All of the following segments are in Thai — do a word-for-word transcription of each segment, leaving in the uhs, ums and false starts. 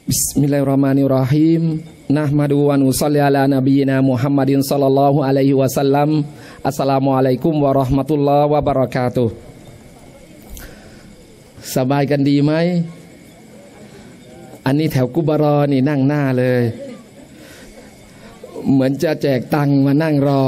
บิสมิลลาฮิรเราะห์มานิรเราะฮีมนะห์มะดูวะนุศ็อลลิอะลา นบีนามุฮัมมัดศ็อลลัลลอฮุอะลัยฮิวะซัลลัมอัสสลามุอะลัยกุมวะเราะห์มะตุลลอฮ์วะบะเราะกาตุฮ์สบายกันดีไหมอันนี้แถวกุบรอนี่นั่งหน้าเลยเหมือนจะแจกตังค์มานั่งรอ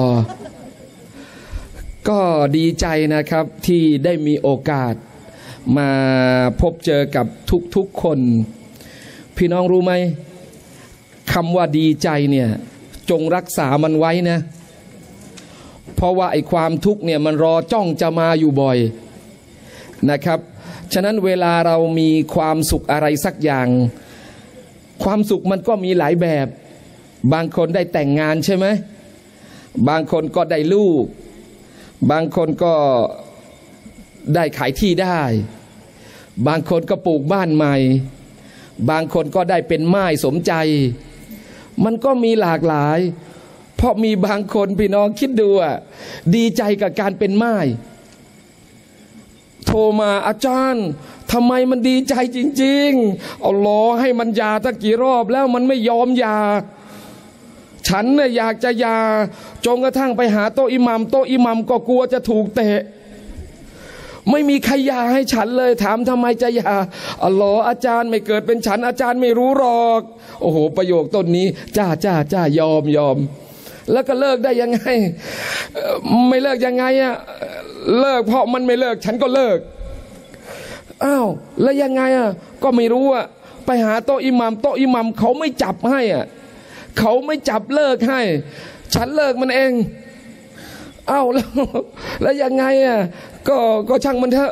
ก็ดีใจนะครับที่ได้มีโอกาสมาพบเจอกับทุกๆคนพี่น้องรู้ไหมคำว่าดีใจเนี่ยจงรักษามันไว้นะเพราะว่าไอ้ความทุกข์เนี่ยมันรอจ้องจะมาอยู่บ่อยนะครับฉะนั้นเวลาเรามีความสุขอะไรสักอย่างความสุขมันก็มีหลายแบบบางคนได้แต่งงานใช่ไหมบางคนก็ได้ลูกบางคนก็ได้ขายที่ได้บางคนก็ปลูกบ้านใหม่บางคนก็ได้เป็นม่ายสมใจมันก็มีหลากหลายเพราะมีบางคนพี่น้องคิดดูอ่ะดีใจกับการเป็นม่ายโทรมาอาจารย์ทำไมมันดีใจจริงๆเอาล้อให้มันหย่าตั้งกี่รอบแล้วมันไม่ยอมหย่าฉันเนี่ยอยากจะหย่าจนกระทั่งไปหาโต๊ะอิหมัมโต๊ะอิหมัมก็กลัวจะถูกเตะไม่มีใครหย่าให้ฉันเลยถามทำไมจะหย่าอัลลอฮ์อาจารย์ไม่เกิดเป็นฉันอาจารย์ไม่รู้หรอกโอ้โหประโยคต้นนี้จ้าจ้าจ้ายอมยอมแล้วก็เลิกได้ยังไงไม่เลิกยังไงอะเลิกเพราะมันไม่เลิกฉันก็เลิกอ้าวแล้วยังไงอะก็ไม่รู้อะไปหาโต๊ะอิหมัมโต๊ะอิหมัมเขาไม่จับให้อะเขาไม่จับเลิกให้ฉันเลิกมันเองอ้าวแล้วแล้วยังไงอ่ะก็ก็ช่างมันเถอะ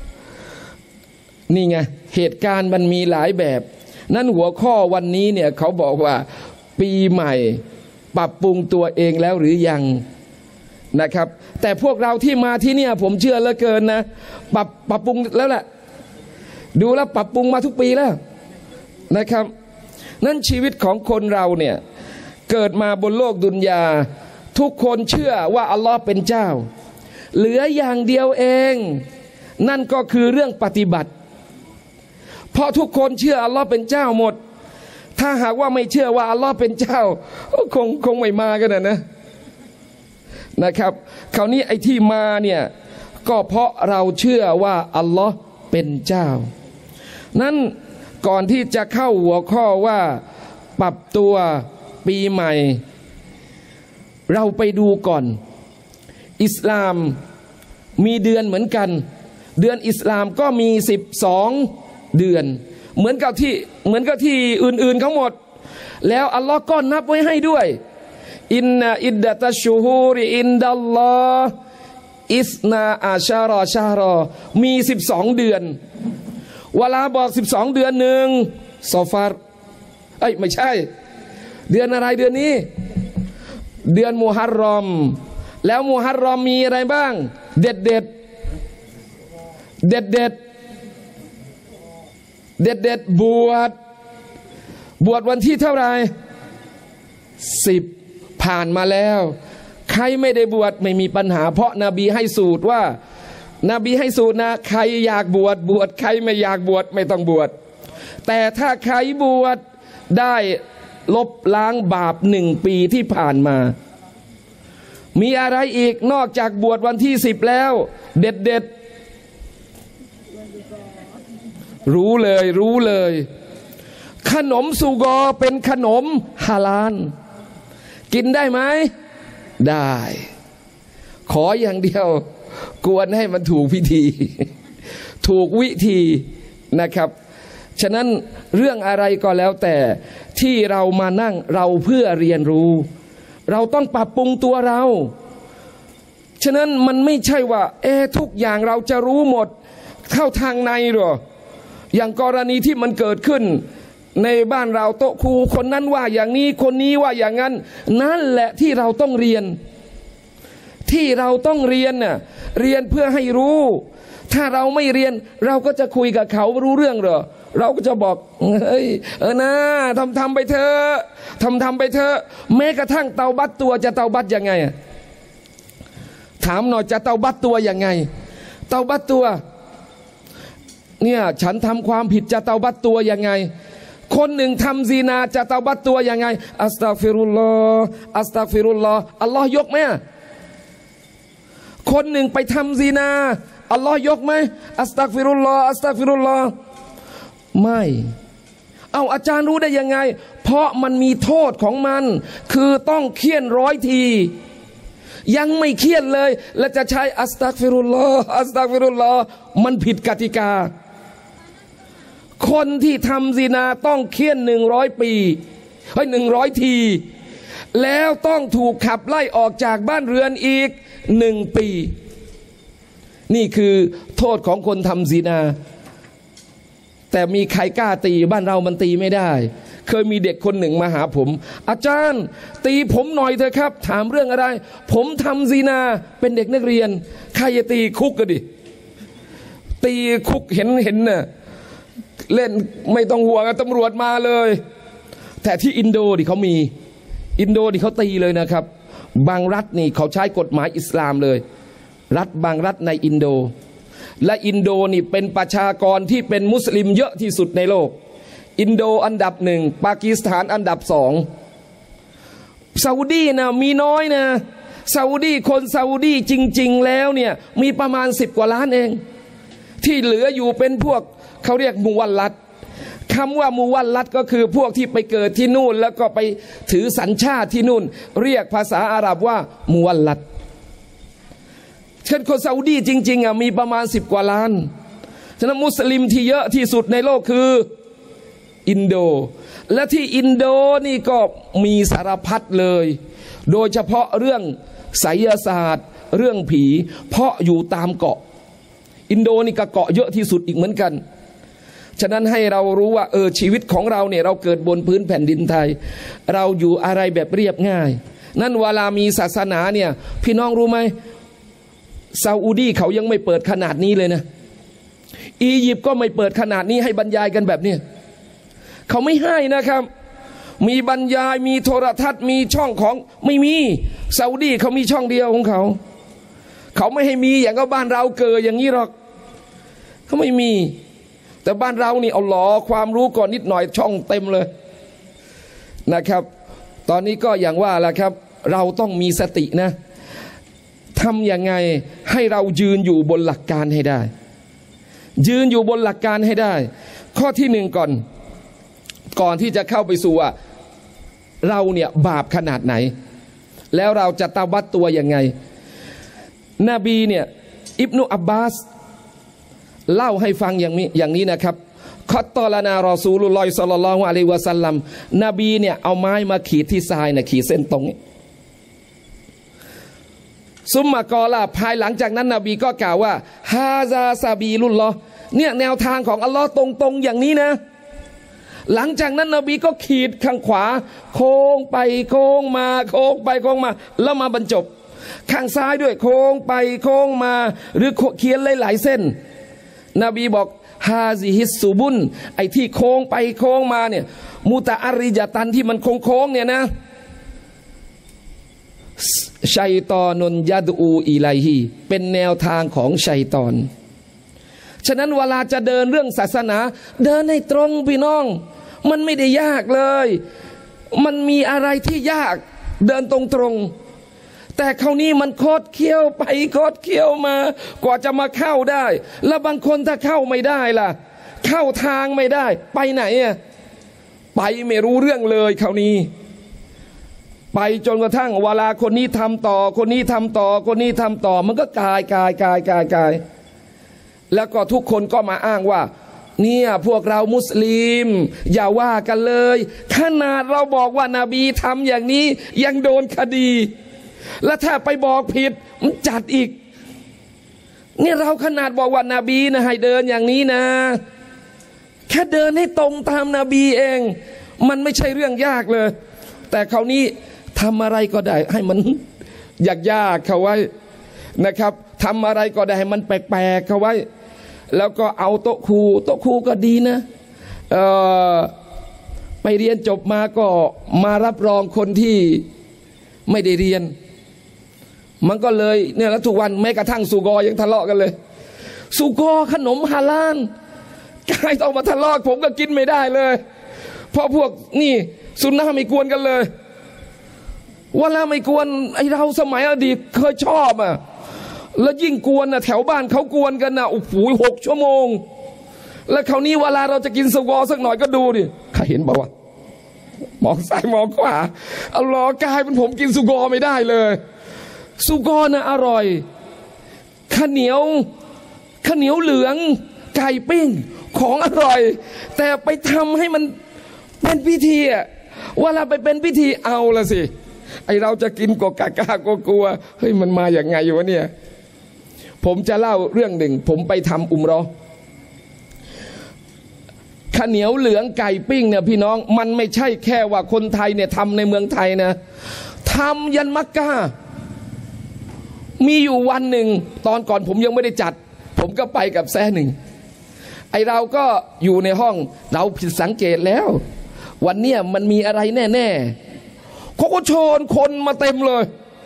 นี่ไงเหตุการณ์มันมีหลายแบบนั่นหัวข้อวันนี้เนี่ยเขาบอกว่าปีใหม่ปรับปรุงตัวเองแล้วหรือยังนะครับแต่พวกเราที่มาที่เนี่ยผมเชื่อเหลือเกินนะปรับปรับปรุงแล้วแหละดูแล้วปรับปรุงมาทุกปีแล้วนะครับนั่นชีวิตของคนเราเนี่ยเกิดมาบนโลกดุนยาทุกคนเชื่อว่าอัลลอฮ์เป็นเจ้าเหลืออย่างเดียวเองนั่นก็คือเรื่องปฏิบัติเพราะทุกคนเชื่ออัลลอฮ์เป็นเจ้าหมดถ้าหากว่าไม่เชื่อว่าอัลลอฮ์เป็นเจ้าคงคงไม่มากันนะนะนะครับคราวนี้ไอ้ที่มาเนี่ยก็เพราะเราเชื่อว่าอัลลอฮ์เป็นเจ้านั้นก่อนที่จะเข้าหัวข้อว่าปรับตัวปีใหม่เราไปดูก่อนอิสลามมีเดือนเหมือนกันเดือนอิสลามก็มีสิบสองเดือนเหมือนกับที่เหมือนกับที่อื่นๆทั้งหมดแล้วอัลลอฮ์ก็นับไว้ให้ด้วยอินนาอิดดะตัชชูฮูริอินดัลลอฮ์อิสนาอาชารอชารอมีสิบสองเดือนเวลาบอกสิบสองเดือนหนึ่งซอฟาร์เอ้ยไม่ใช่เดือนอะไรเดือนนี้เดือนมุฮัรรอมแล้วมุฮัรรอมมีอะไรบ้างเด็ดเด็ดเด็ดเด็ดเด็ดเด็ดบวชบวชวันที่เท่าไหร่สิบผ่านมาแล้วใครไม่ได้บวชไม่มีปัญหาเพราะนบีให้สูตรว่านบีให้สูตรนะใครอยากบวชบวชใครไม่อยากบวชไม่ต้องบวชแต่ถ้าใครบวชได้ลบล้างบาปหนึ่งปีที่ผ่านมามีอะไรอีกนอกจากบวชวันที่สิบแล้วเด็ดเด็ดรู้เลยรู้เลยขนมสุกอเป็นขนมฮาลาลกินได้ไหมได้ขออย่างเดียวกวนให้มันถูกพิธีถูกวิธีนะครับฉะนั้นเรื่องอะไรก็แล้วแต่ที่เรามานั่งเราเพื่อเรียนรู้เราต้องปรับปรุงตัวเราฉะนั้นมันไม่ใช่ว่าเอ๊ะทุกอย่างเราจะรู้หมดเข้าทางในหรออย่างกรณีที่มันเกิดขึ้นในบ้านเราโต๊ะครูคนนั้นว่าอย่างนี้คนนี้ว่าอย่างนั้นนั่นแหละที่เราต้องเรียนที่เราต้องเรียนน่ะเรียนเพื่อให้รู้ถ้าเราไม่เรียนเราก็จะคุยกับเขารู้เรื่องเหรอเราก็จะบอกเฮ้ยเออนะทำทำไปเถอะทำทำไปเถอะแม้กระทั่งเตาบัตตัวจะเตาบัตยังไงถามหน่อยจะเตาบัตตัวยังไงเตาบัตตัวเนี่ยฉันทำความผิดจะเตาบัตตัวยังไงคนหนึ่งทำซีนาจะเตาบัตตัวยังไงอัสตัฆฟิรุลลอฮ์อัสตัฆฟิรุลลอฮ์อัลลอฮ์ยกไหมคนหนึ่งไปทำซีนาอัลลอฮ์ยกไหมอัสตัฆฟิรุลลอฮ์อัสตัฆฟิรุลลอฮ์ไม่เอาอาจารย์รู้ได้ยังไงเพราะมันมีโทษของมันคือต้องเคี่ยนร้อยทียังไม่เคี่ยนเลยแล้วจะใช้อัสตัฆฟิรุลลอฮ์อัสตัฆฟิรุลลอฮ์มันผิดกติกาคนที่ทำซินาต้องเคี่ยนหนึ่งร้อยปีเฮ้ยหนึ่งร้อยทีแล้วต้องถูกขับไล่ออกจากบ้านเรือนอีกหนึ่งปีนี่คือโทษของคนทำซินาแต่มีใครกล้าตีบ้านเรามันตีไม่ได้เคยมีเด็กคนหนึ่งมาหาผมอาจารย์ตีผมหน่อยเถอะครับถามเรื่องอะไรผมทำซินาเป็นเด็กนักเรียนใครจะตีคุกก็ดิตีคุกเห็นเห็นน่ะเล่นไม่ต้องห่วงตำรวจมาเลยแต่ที่อินโดดิเขามีอินโดดิเขาตีเลยนะครับบางรัฐนี่เขาใช้กฎหมายอิสลามเลยรัฐบางรัฐในอินโดและอินโดนี่เป็นประชากรที่เป็นมุสลิมเยอะที่สุดในโลกอินโดอันดับหนึ่งปากีสถานอันดับสองซาอุดีนะมีน้อยนะซาอุดีคนซาอุดีจริงๆแล้วเนี่ยมีประมาณสิบกว่าล้านเองที่เหลืออยู่เป็นพวกเขาเรียกมูวัลลัดคำว่ามูวัลลัดก็คือพวกที่ไปเกิดที่นู่นแล้วก็ไปถือสัญชาติที่นู่นเรียกภาษาอาหรับว่ามูวัลลัดเช่นคนซาอุดีจริงๆอ่ะมีประมาณสิบกว่าล้านฉะนั้นมุสลิมที่เยอะที่สุดในโลกคืออินโดและที่อินโดนี่ก็มีสารพัดเลยโดยเฉพาะเรื่องไสยศาสตร์เรื่องผีเพราะอยู่ตามเกาะอินโดนี่ก็เกาะเยอะที่สุดอีกเหมือนกันฉะนั้นให้เรารู้ว่าเออชีวิตของเราเนี่ยเราเกิดบนพื้นแผ่นดินไทยเราอยู่อะไรแบบเรียบง่ายนั่นเวลามีศาสนาเนี่ยพี่น้องรู้ไหมซาอุดีเขายังไม่เปิดขนาดนี้เลยนะอียิปต์ก็ไม่เปิดขนาดนี้ให้บรรยายกันแบบนี้เขาไม่ให้นะครับมีบรรยายมีโทรทัศน์มีช่องของไม่มีซาอุดีเขามีช่องเดียวของเขาเขาไม่ให้มีอย่างก็บ้านเราเกิดอย่างนี้หรอกเขาไม่มีแต่บ้านเรานี่เอาหลอความรู้ก่อนนิดหน่อยช่องเต็มเลยนะครับตอนนี้ก็อย่างว่าแหละครับเราต้องมีสตินะทำยังไงให้เรายืนอยู่บนหลักการให้ได้ยืนอยู่บนหลักการให้ได้ข้อที่หนึ่งก่อนก่อนที่จะเข้าไปสู่ว่าเราเนี่ยบาปขนาดไหนแล้วเราจะตะวัดตัวยังไงนบีเนี่ยอิบนุอับบาสเล่าให้ฟังอย่างนี้อย่างนี้นะครับคอตตอลานารอซูลุลลอฮิศ็อลลัลลอฮุอะลัยฮิวะซัลลัมนบีเนี่ยเอาไม้มาขีดที่ทรายนะขีดเส้นตรงนี้ซุมมากอลาภายหลังจากนั้นนบีก็กล่าวว่าฮาซาซาบีลุลลอฮ์เนี่ยแนวทางของอัลลอฮ์ตรงๆอย่างนี้นะหลังจากนั้นนบีก็ขีดข้างขวาโค้งไปโค้งมาโค้งไปโค้งมาแล้วมาบรรจบข้างซ้ายด้วยโค้งไปโค้งมาหรือเขียนหลายๆเส้นนบีบอกฮาซิฮิสซูบุนไอ้ที่โค้งไปโค้งมาเนี่ยมุตะอาริยะตันที่มันโค้งๆเนี่ยนะชัยตอนุนยัดอูอิไลฮีเป็นแนวทางของชัยตอนฉะนั้นเวลาจะเดินเรื่องศาสนาเดินให้ตรงพี่น้องมันไม่ได้ยากเลยมันมีอะไรที่ยากเดินตรงๆแต่คราวนี้มันโคตรเคี้ยวไปโคตรเคี้ยวมากว่าจะมาเข้าได้แล้วบางคนถ้าเข้าไม่ได้ล่ะเข้าทางไม่ได้ไปไหนอ่ะไปไม่รู้เรื่องเลยคราวนี้ไปจนกระทั่งเวลาคนนี้ทำต่อคนนี้ทำต่อคนนี้ทำต่อมันก็กายกายกายกายกายแล้วก็ทุกคนก็มาอ้างว่าเนี่ยพวกเรามุสลิมอย่าว่ากันเลยขนาดเราบอกว่านาบีทำอย่างนี้ยังโดนคดีแล้วถ้าไปบอกผิดมันจัดอีกเนี่ยเราขนาดบอกว่านาบีนะให้เดินอย่างนี้นะแค่เดินให้ตรงตามนาบีเองมันไม่ใช่เรื่องยากเลยแต่คราวนี้ทำอะไรก็ได้ให้มันยากๆเขาไว้นะครับทำอะไรก็ได้ให้มันแปลกๆเขาไว้แล้วก็เอาโต๊ะครูโต๊ะครูก็ดีนะเอ่อไปเรียนจบมาก็มารับรองคนที่ไม่ได้เรียนมันก็เลยเนี่ยแล้วทุกวันแม้กระทั่งสุกอยังทะเลาะกันเลยสุกอขนมฮาลาลกายต้องมาทะเลาะผมก็กินไม่ได้เลยเพราะพวกนี่สุนนะไม่กวนกันเลยเวลาไม่กวนไอเราสมัยอดีตเคยชอบอ่ะแล้วยิ่งกวนนะแถวบ้านเขากวนกันนะโอ้โหหกชั่วโมงแล้วคราวนี้เวลาเราจะกินสกอสักหน่อยก็ดูดิใครเห็นบอกว่ามองซ้ายมองขวาเอาล้อกลายเป็นผมกินสุกอไม่ได้เลยสุกอนะอร่อยข้าวเหนียวข้าวเหนียวเหลืองไก่ปิ้งของอร่อยแต่ไปทำให้มันเป็นพิธีอะเวลาไปเป็นพิธีเอาละสิไอเราจะกินกกากากกลัวเฮ้ยมันมาอย่างไงวะเนี่ยผมจะเล่าเรื่องหนึ่งผมไปทำอุมเราะห์ข้าวเหนียวเหลืองไก่ปิ้งเนี่ยพี่น้องมันไม่ใช่แค่ว่าคนไทยเนี่ยทำในเมืองไทยนะทำยันมักกะมีอยู่วันหนึ่งตอนก่อนผมยังไม่ได้จัดผมก็ไปกับแซ่หนึ่งไอเราก็อยู่ในห้องเราผิดสังเกตแล้ววันเนี้ยมันมีอะไรแน่ๆเขาก็โชนคนมาเต็มเลย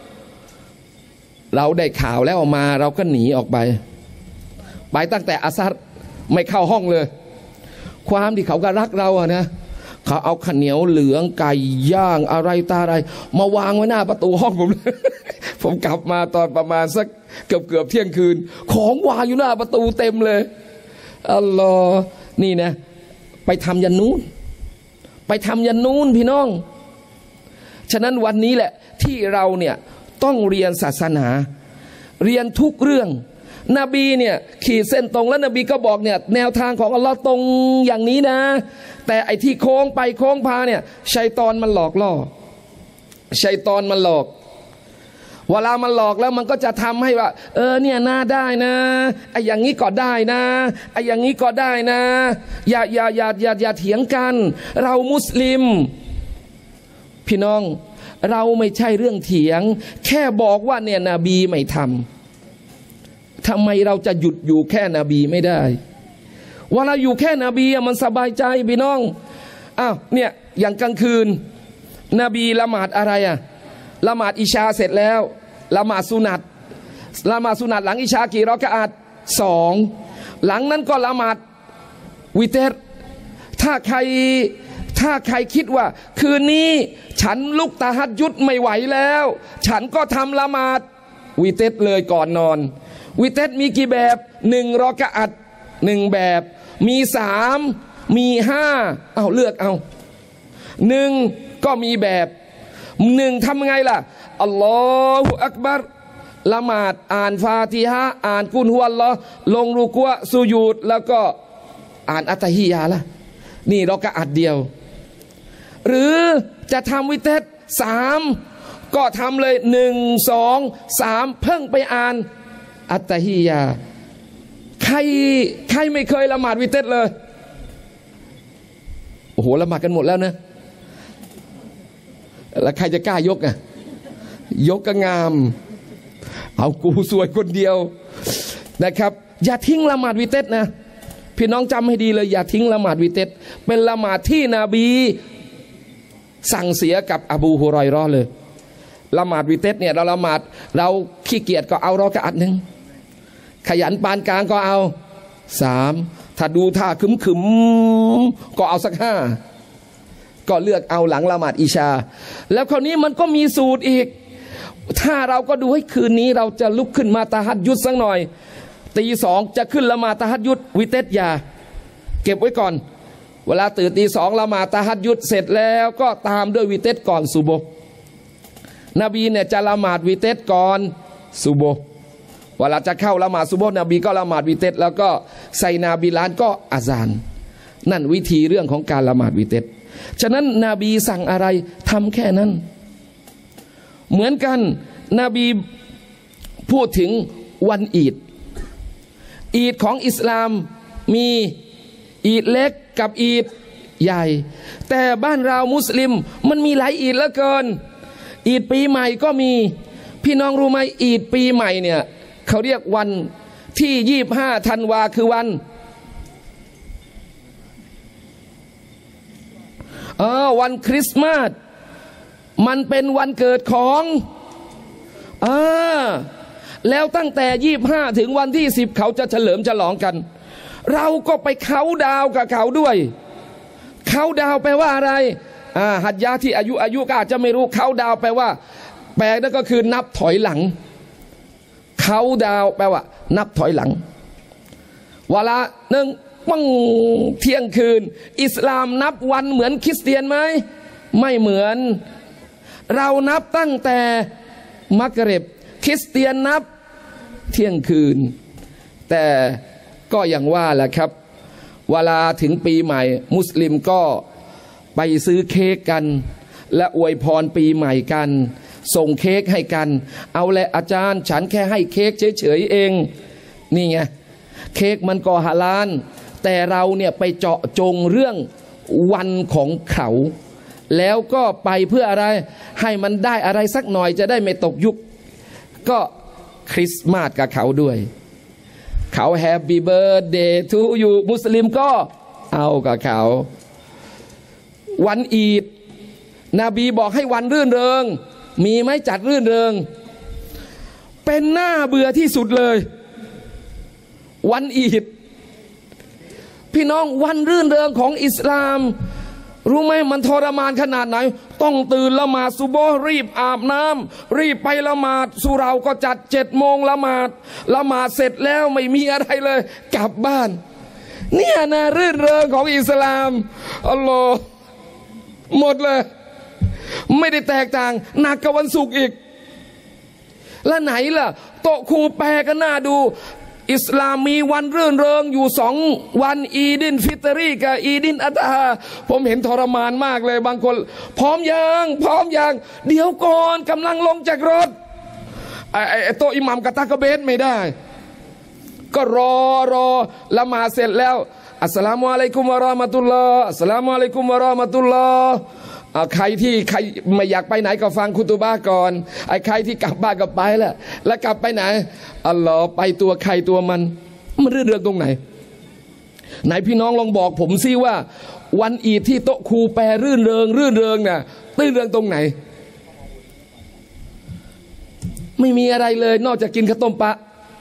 เราได้ข่าวแล้วออกมาเราก็หนีออกไปไปตั้งแต่อาซัดไม่เข้าห้องเลยความที่เขาก็รักเราอะนะเขาเอาข้าวเหนียวเหลืองไก่ย่างอะไรตาอะไรมาวางไว้หน้าประตูห้องผม ผมกลับมาตอนประมาณสักเกือบเกือบเที่ยงคืนของวางอยู่หน้าประตูเต็มเลยอัลลอฮ์นี่นะไปทำยันนู้นไปทำยันนู้นพี่น้องฉะนั้นวันนี้แหละที่เราเนี่ยต้องเรียนศาสนาเรียนทุกเรื่องนบีเนี่ยขีดเส้นตรงแล้วนบีก็บอกเนี่ยแนวทางของอัลลอฮ์ตรงอย่างนี้นะแต่ไอ้ที่โค้งไปโค้งพาเนี่ยชัยฏอนมันหลอกล่อชัยฏอนมันหลอกเวลามันหลอกแล้วมันก็จะทำให้ว่าเออเนี่ยน่าได้นะไอ้อย่างนี้ก็ได้นะไอ้อย่างนี้ก็ได้นะอย่าอย่าอย่าอย่าอย่าเถียงกันเรามุสลิมพี่น้องเราไม่ใช่เรื่องเถียงแค่บอกว่าเนี่ยนบีไม่ทำทำไมเราจะหยุดอยู่แค่นบีไม่ได้ว่าเราอยู่แค่นบีมันสบายใจพี่น้องอ้าวเนี่ยอย่างกลางคืนนบีละหมาดอะไรอะละหมาดอิชาเสร็จแล้วละหมาดสุนัตละหมาดสุนัตหลังอิชากี่รอกะอัตสองหลังนั้นก็ละหมาดวิเตรถ้าใครถ้าใครคิดว่าคืนนี้ฉันลุกตะฮัดยุดไม่ไหวแล้วฉันก็ทำละหมาดวิเตรเลยก่อนนอนวิเตรมีกี่แบบหนึ่งรอกะอัตหนึ่งแบบมีสามมีห้าเอาเลือกเอาหนึ่งก็มีแบบหนึ่งทำไงล่ะอัลลอฮฺอักบัรละหมาดอ่านฟาติฮะอ่านกุลฮุวัลลอฮ์ลงรุกัวสุญูดแล้วก็อ่านอัตตะฮิยาละนี่เราก็อัดเดียวหรือจะทำวิเตรสามก็ทำเลยหนึ่งสองสามเพิ่งไปอ่านอัตตะฮิยาใครใครไม่เคยละหมาดวิเตรเลยโอ้โหละหมาดกันหมดแล้วนะแล้วใครจะกล้ายกอ่ะยกก็งามเอากูสวยคนเดียวนะครับอย่าทิ้งละหมาดวิเตรนะพี่น้องจำให้ดีเลยอย่าทิ้งละหมาดวิเตรเป็นละหมาดที่นบีสั่งเสียกับอบูฮุรอยเราะห์เลยละหมาดวิเตรเนี่ยเราละหมาดเราขี้เกียจก็เอารอกะอัตหนึ่งขยันปานกลางก็เอาสามถ้าดูท่าขึมขึมก็เอาสักห้าก็เลือกเอาหลังละหมาดอิชาแล้วคราวนี้มันก็มีสูตรอีกถ้าเราก็ดูให้คืนนี้เราจะลุกขึ้นมาตะฮัดยุดสักหน่อยตีสองจะขึ้นละหมาดตะฮัดยุดวิเตรอย่าเก็บไว้ก่อนเวลาตื่นตีสองละหมาดตะฮัดยุดเสร็จแล้วก็ตามด้วยวิเตรก่อนซุบฮ์นบีเนี่ยจะละหมาดวิเตรก่อนซุบฮ์เวลาจะเข้าละหมาดซุบฮ์นบีก็ละหมาดวิเตรแล้วก็ไซนาบิลานก็อาซานนั่นวิธีเรื่องของการละหมาดวิเตรฉะนั้นนบีสั่งอะไรทำแค่นั้นเหมือนกันนบีพูดถึงวันอีดอีดของอิสลามมีอีดเล็กกับอีดใหญ่แต่บ้านเรามุสลิมมันมีหลายอีดเหลือเกินอีดปีใหม่ก็มีพี่น้องรู้ไหมอีดปีใหม่เนี่ยเขาเรียกวันที่ยี่สิบห้าธันวาคือวันเออวันคริสต์มาสมันเป็นวันเกิดของเออแล้วตั้งแต่ยี่สิบห้าถึงวันที่สิบเขาจะเฉลิมฉลองกันเราก็ไปเขาดาวกับเขาด้วยเขเขาดาวแปลว่าอะไรอ่าหัดยาที่อายุอายุก็อาจจะไม่รู้เขาดาวแปลว่าแปลนั่นก็คือนับถอยหลังเขาดาวแปลว่านับถอยหลังเวลาหนึ่งปังเที่ยงคืนอิสลามนับวันเหมือนคริสเตียนไหมไม่เหมือนเรานับตั้งแต่มักริบคริสเตียนนับเที่ยงคืนแต่ก็อย่างว่าแหละครับเวลาถึงปีใหม่มุสลิมก็ไปซื้อเค้กกันและอวยพรปีใหม่กันส่งเค้กให้กันเอาแหละอาจารย์ฉันแค่ให้เค้กเฉยๆเองนี่ไงเค้กมันก็ฮาลาลแต่เราเนี่ยไปเจาะจงเรื่องวันของเขาแล้วก็ไปเพื่ออะไรให้มันได้อะไรสักหน่อยจะได้ไม่ตกยุคก็คริสต์มาสกับเขาด้วยเขาแฮปปี้เบิร์ธเดย์ทูยูมุสลิมก็เอากับเขาวันอีดนบีบอกให้วันรื่นเริงมีไหมจัดรื่นเริงเป็นหน้าเบื่อที่สุดเลยวันอีดพี่น้องวันรื่นเริงของอิสลามรู้ไหมมันทรมานขนาดไหนต้องตื่นละหมาดซุบฮ์รีบอาบน้ำรีบไปละหมาดสุเราก็จัดเจ็ดโมงละหมาดละหมาดเสร็จแล้วไม่มีอะไรเลยกลับบ้านเนี่ยนะรื่นเริงของอิสลามอัลลอฮ์หมดเลยไม่ได้แตกต่างหนักกว่าวันศุกร์อีกแล้วไหนล่ะโต๊ะครูแปรกันน่าดูอิสลามมีวันรื่นเริงอยู่สองวันอีดินฟิตรีกับอีดินอัตฮาผมเห็นทรมานมากเลยบางคนพร้อมยังพร้อมยังเดี๋ยวก่อนกำลังลงจากรถไอ้ไอ้โต๊ะอิหมัมกะตะกะเบสไม่ได้ก็รอรอละหมาดเสร็จแล้วอัสสลามุอะลัยกุมวะเราะมะตุลลอฮ์อัสสลามุอะลัยกุมวะเราะมะตุลลอฮ์ใครที่ใครไม่อยากไปไหนก็ฟังคุตุบะห์ก่อนไอ้ใครที่กลับบ้านก็ไปแล้วแล้วกลับไปไหนอัลลอฮ์ไปตัวใครตัวมันมันเรื่องตรงไหนไหนพี่น้องลองบอกผมซิว่าวันอีดที่โต๊ะครูแปรรื่นเริงรื่นเริงน่ะรื่นเริงตรงไหนไม่มีอะไรเลยนอกจากกินข้าวต้มปลา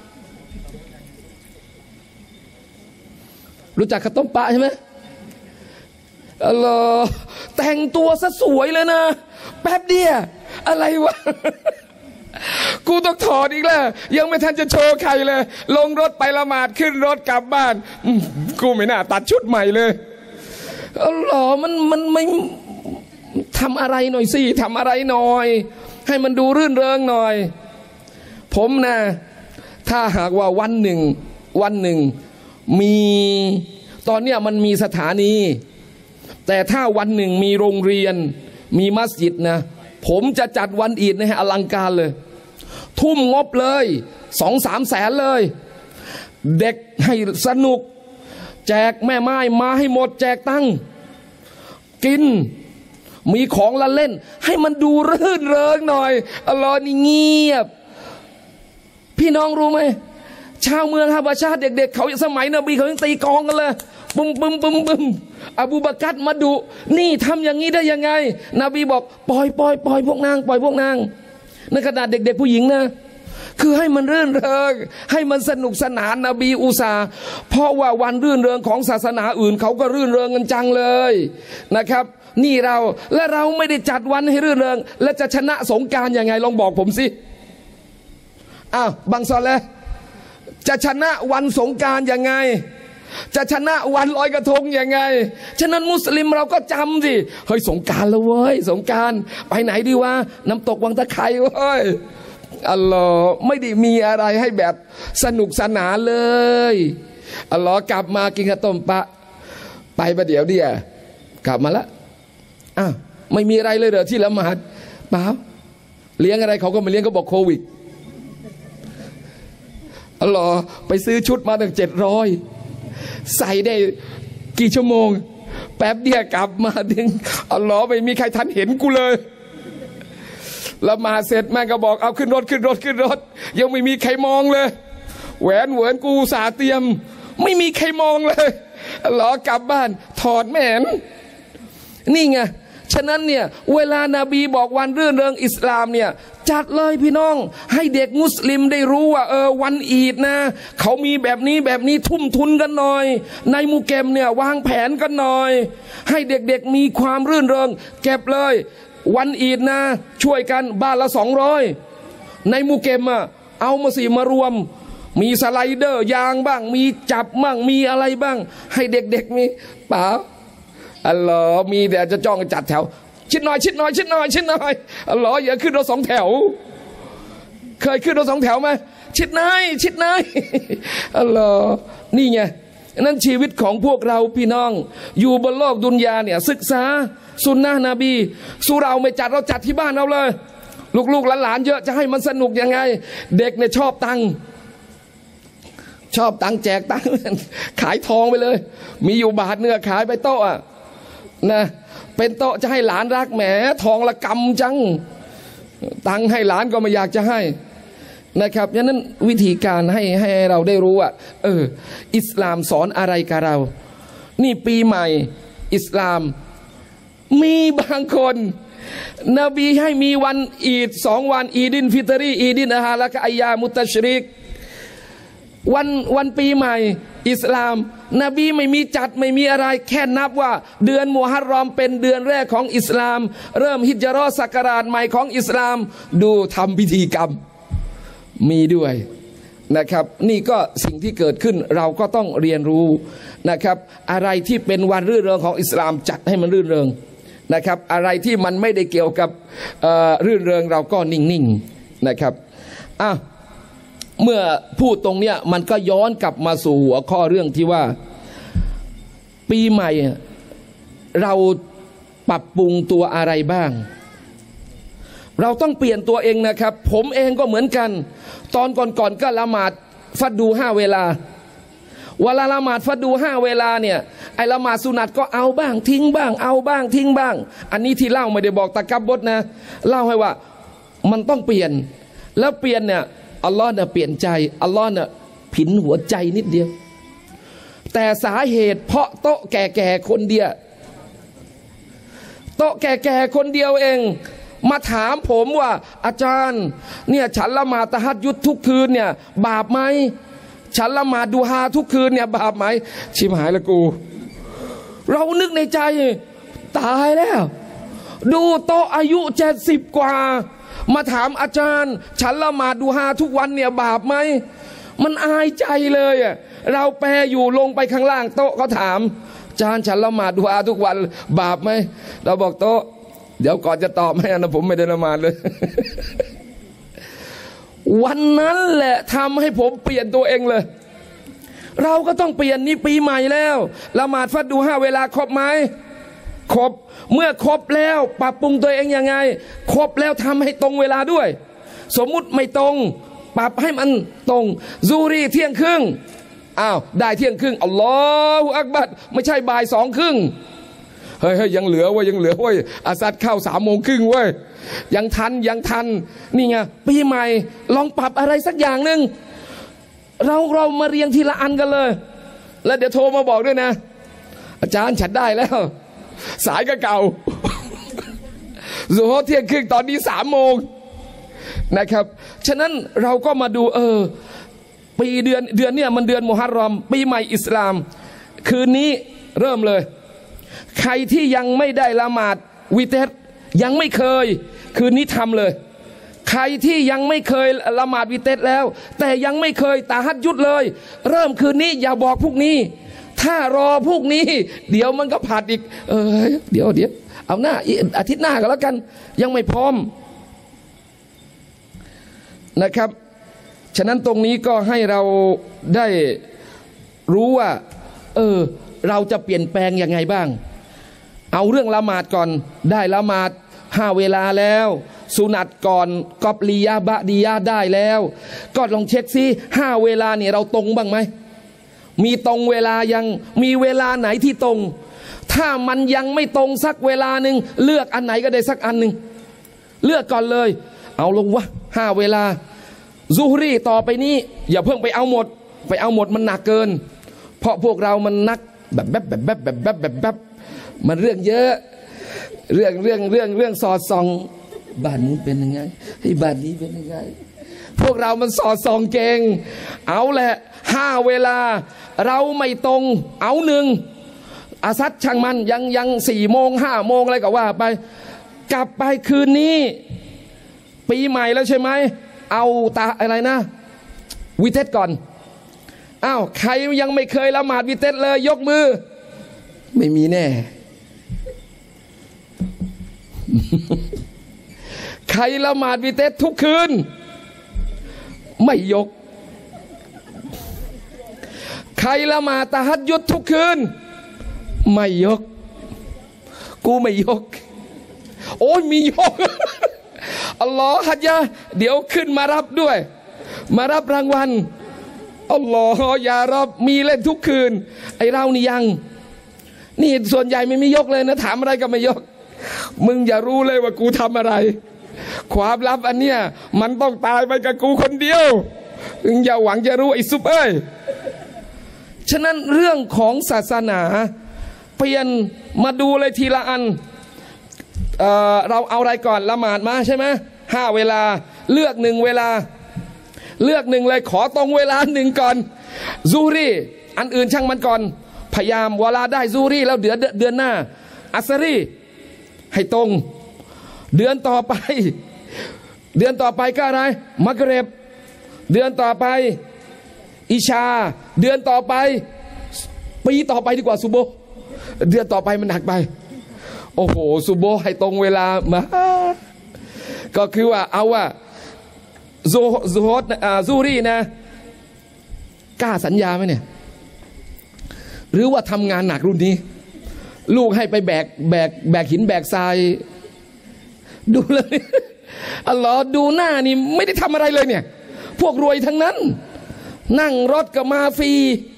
รู้จักข้าวต้มปลาใช่ไหมอัลลอฮ์แต่งตัวซะสวยเลยนะแป๊บเดียวอะไรวะกูต้องถอดอีกแล้วยังไม่ทันจะโชว์ใครเลยลงรถไปละหมาดขึ้นรถกลับบ้านกูไม่น่าตัดชุดใหม่เลยอัลลอฮ์มันมันไม่ทำอะไรหน่อยสิทำอะไรหน่อยให้มันดูรื่นเริงหน่อยผมนะถ้าหากว่าวันหนึ่งวันหนึ่งมีตอนเนี้ยมันมีสถานีแต่ถ้าวันหนึ่งมีโรงเรียนมีมัสยิดนะผมจะจัดวันอีดให้อลังการเลยทุ่มงบเลยสองสามแสนเลยเด็กให้สนุกแจกแม่ไม้มาให้หมดแจกตังค์กินมีของละเล่นให้มันดูรื่นเริงหน่อยอัลลอฮ์นี่เงียบพี่น้องรู้ไหมชาวเมืองฮาบาชาเด็กๆเขาสมัยนบีเขายังตีกองกันเลยปุ้มปุ้มปุ้มปุ้มอบูบากัรมาดุนี่ทำอย่างนี้ได้ยังไงนบีบอกปล่อยปล่อยปล่อยพวกนางปล่อยพวกนางในขนาดเด็กๆผู้หญิงนะคือให้มันรื่นเริงให้มันสนุกสนานนบีอุตส่าห์เพราะว่าวันรื่นเริงของศาสนาอื่นเขาก็รื่นเริงกันจังเลยนะครับนี่เราและเราไม่ได้จัดวันให้รื่นเริงและจะชนะสงกรานต์ยังไงลองบอกผมสิอ้าวบางซอลเลยจะชนะวันสงกรานต์ยังไงจะชนะวันลอยกระทงยังไงฉะนั้นมุสลิมเราก็จำสิเฮ้ยสงกรานต์แล้วเว้ยสงกรานต์ไปไหนดีวะน้ำตกวังตะไคร้เว้ยอัลลอฮ์ไม่ได้มีอะไรให้แบบสนุกสนานเลยอัลลอฮ์กลับมากินข้าวต้มปะไปประเดี๋ยวเดียวกลับมาละอ้าวไม่มีอะไรเลยเหรอที่ละหมาดเปล่าเลี้ยงอะไรเขาก็ไม่เลี้ยงก็บอกโควิดอัลลอฮ์ไปซื้อชุดมาตั้งเจ็ดร้อยใส่ได้กี่ชั่วโมงแป๊บเดียวกลับมาดึงอัลลอฮ์ไม่มีใครทันเห็นกูเลยละหมาดเสร็จแม่ก็บอกเอาขึ้นรถขึ้นรถขึ้นรถยังไม่มีใครมองเลยแหวนเหวินกูสาเตรียมไม่มีใครมองเลยอัลลอฮ์กลับบ้านถอดแหวนนี่ไงฉะนั้นเนี่ยเวลานาบีบอกวันรื่นเริงอิสลามเนี่ยจัดเลยพี่น้องให้เด็กมุสลิมได้รู้ว่าเออวันอีดนะเขามีแบบนี้แบบนี้ทุ่มทุนกันหน่อยในมุเกมเนี่ยวางแผนกันหน่อยให้เด็กๆมีความรื่นเริงเก็บเลยวันอีดนะช่วยกันบ้านละสองร้อยในมุเกมอะเอามาสิมารวมมีสไลเดอร์ยางบ้างมีจับบ้างมีอะไรบ้างให้เด็กๆมีป๋าอัลลอฮ์มีแต่จะจ้องจัดแถวชิดหน่อยชิดหน่อยชิดหน่อยชิดหน่อยอัลลอฮ์อย่าขึ้นรถสองแถวเคยขึ้นรถสองแถวไหมชิดหน่อยชิดหน่อยอัลลอฮ์นี่ไงนั่นชีวิตของพวกเราพี่น้องอยู่บนโลกดุนยาเนี่ยศึกษาสุนนะนบีสู้เราไม่จัดเราจัดที่บ้านเราเลยลูกๆหลานๆเยอะจะให้มันสนุกยังไงเด็กเนี่ยชอบตังชอบตังแจกตังขายทองไปเลยมีอยู่บาทเนื้อขายไปโต๊ะอะนะเป็นโต๊ะจะให้หลานรักแหมทองละกำจังตังให้หลานก็ไม่อยากจะให้นะครับฉะนั้นวิธีการให้ให้เราได้รู้ว่าเอออิสลามสอนอะไรกับเรานี่ปีใหม่อิสลามมีบางคนนบีให้มีวันอีดสองวันอีดินฟิตรีอีดินอาฮาและก็อายามุตัชริกวันวันปีใหม่อิสลามนบีไม่มีจัดไม่มีอะไรแค่นับว่าเดือนมุฮัรรอมเป็นเดือนแรกของอิสลามเริ่มฮิจเราะห์ศักราชใหม่ของอิสลามดูทำพิธีกรรมมีด้วยนะครับนี่ก็สิ่งที่เกิดขึ้นเราก็ต้องเรียนรู้นะครับอะไรที่เป็นวันรื่นเริงของอิสลามจัดให้มันรื่นเริงนะครับอะไรที่มันไม่ได้เกี่ยวกับรื่นเริงเราก็นิ่งๆนะครับอ่ะเมื่อพูดตรงเนี้ยมันก็ย้อนกลับมาสู่หัวข้อเรื่องที่ว่าปีใหม่เราปรับปรุงตัวอะไรบ้างเราต้องเปลี่ยนตัวเองนะครับผมเองก็เหมือนกันตอนก่อนๆก็ละหมาดฟัดดูห้าเวลาเวลาละหมาดฟัดดูห้าเวลาเนี่ยไอ้ละหมาดสุนัตก็เอาบ้างทิ้งบ้างเอาบ้างทิ้งบ้างอันนี้ที่เล่าไม่ได้บอกตะกับบดนะเล่าให้ว่ามันต้องเปลี่ยนแล้วเปลี่ยนเนี่ยอัลลอฮ์เนี่ยเปลี่ยนใจอัลลอฮ์เนี่ยผินหัวใจนิดเดียวแต่สาเหตุเพราะโต๊ะแก่ๆคนเดียวโต๊ะแก่ๆคนเดียวเองมาถามผมว่าอาจารย์เนี่ยฉันละหมาดตะฮัดยุดทุกคืนเนี่ยบาปไหมฉันละหมาดดูฮาทุกคืนเนี่ยบาปไหมชิบหายละกูเรานึกในใจตายแล้วดูโต๊ะอายุเจ็ดสิบกว่ามาถามอาจารย์ฉันละหมาดดูฮาทุกวันเนี่ยบาปไหมมันอายใจเลยอ่ะเราแปลอยู่ลงไปข้างล่างโต๊ะเขาถามอาจารย์ฉันละหมาดดูฮาทุกวันบาปไหมเราบอกโต๊ะเดี๋ยวก่อนจะตอบให้นะผมไม่ได้ละหมาดเลย วันนั้นแหละทำให้ผมเปลี่ยนตัวเองเลยเราก็ต้องเปลี่ยนนี่ปีใหม่แล้วละหมาดฟัดดูห้าเวลาครบไหมครบเมื่อครบแล้วปรับปรุงตัวเองยังไงครบแล้วทำให้ตรงเวลาด้วยสมมุติไม่ตรงปรับให้มันตรงซูรีเที่ยงครึ่งอ้าวได้เที่ยงครึ่งอัลลอฮฺอักบัรไม่ใช่บ่ายสองครึ่งเฮ้ยยังเหลือเว้ยยังเหลือเว้ยอาซัดเข้าสามโมงครึ่งเว้ยยังทันยังทันนี่ไงปีใหม่ลองปรับอะไรสักอย่างหนึ่งเราเรามาเรียงทีละอันกันเลยแล้วเดี๋ยวโทรมาบอกด้วยนะอาจารย์ฉันได้แล้วสายก็เก่าซูโฮเที่ยงครึ่งตอนนี้สามโมงนะครับฉะนั้นเราก็มาดูเออปีเดือนเดือนเนี่ยมันเดือนมุฮัรรอมปีใหม่อิสลามคืนนี้เริ่มเลยใครที่ยังไม่ได้ละหมาดวิเตรยังไม่เคยคืนนี้ทำเลยใครที่ยังไม่เคยละหมาดวิเตรแล้วแต่ยังไม่เคยตะฮัดยุดเลยเริ่มคืนนี้อย่าบอกพวกนี้ถ้ารอพวกนี้เดี๋ยวมันก็ผัดอีกเออเดี๋ยวเดี๋ยวเอาหน้าอาทิตย์หน้าก็แล้วกันยังไม่พร้อมนะครับฉะนั้นตรงนี้ก็ให้เราได้รู้ว่าเออเราจะเปลี่ยนแปลงยังไงบ้างเอาเรื่องละหมาดก่อนได้ละหมาดห้าเวลาแล้วสุนัตก่อนกอบลียาบะดียาได้แล้วก็ลองเช็คซิห้าเวลาเนี่ยเราตรงบ้างไหมมีตรงเวลายังมีเวลาไหนที่ตรงถ้ามันยังไม่ตรงสักเวลาหนึ่งเลือกอันไหนก็ได้สักอันหนึ่งเลือกก่อนเลยเอาลงวะห้าเวลาซูฮรีต่อไปนี้อย่าเพิ่งไปเอาหมดไปเอาหมดมันหนักเกินเพราะพวกเรามันนักแบบแบบแบบแบบแบบแบบแบบมันเรื่องเยอะเรื่องเรื่องเรื่องเรื่องสอดส่องบ้านนี้เป็นยังไงไอ้บ้านนี้เป็นยังไงพวกเรามันสอดส่องเก่งเอาแหละห้าเวลาเราไม่ตรงเอาหนึ่งอาซัดช่างมันยังยังสี่โมงห้าโมงอะไรก็ว่าไปกลับไปคืนนี้ปีใหม่แล้วใช่ไหมเอาตาอะไรนะวิเทศก่อนอ้าวใครยังไม่เคยละหมาดวิเทศเลยยกมือไม่มีแน่ ใครละหมาดวิเทศทุกคืนไม่ยกใครละหมาดตะฮัจญุดทุกคืนไม่ยกกูไม่ยกโอ้ยมียก อัลลอฮฺฮัจญะเดี๋ยวขึ้นมารับด้วยมารับรางวัลอัลลอฮฺยารับมีเล่นทุกคืนไอเรานี่ยังนี่ส่วนใหญ่ไม่มียกเลยนะถามอะไรก็ไม่ยกมึงอย่ารู้เลยว่ากูทำอะไรความลับอันเนี้ยมันต้องตายไปกับกูคนเดียวมึงอย่าหวังจะรู้ไอ้ซุปเอ้ยฉะนั้นเรื่องของศาสนาเปลี่ยนมาดูเลยทีละอัน เอ่อ เราเอาอะไรก่อนละหมาดมาใช่ไหมห้าเวลาเลือกหนึ่งเวลาเลือกหนึ่งเลยขอตรงเวลาหนึ่งก่อนซูรีอันอื่นช่างมันก่อนพยายามเวลาได้ซูรีแล้วเดือนเดือนหน้าอัสรีให้ตรงเดือนต่อไปเดือนต่อไปก็อะไรมักเรบเดือนต่อไปอิชาเดือนต่อไปปีต่อไปดีกว่าซุโบเดือนต่อไปมันหนักไปโอ้โหซุโบให้ตรงเวลามาก็คือว่าเอาว่าซูซูฮดซูรีนะกล้าสัญญาไหมเนี่ยหรือว่าทำงานหนักรุ่นนี้ลูกให้ไปแบกแบกแบกหินแบกทรายดูเลยอัลลอฮ์ดูหน้านี่ไม่ได้ทำอะไรเลยเนี่ยพวกรวยทั้งนั้นนั่งรถกับมาฟรี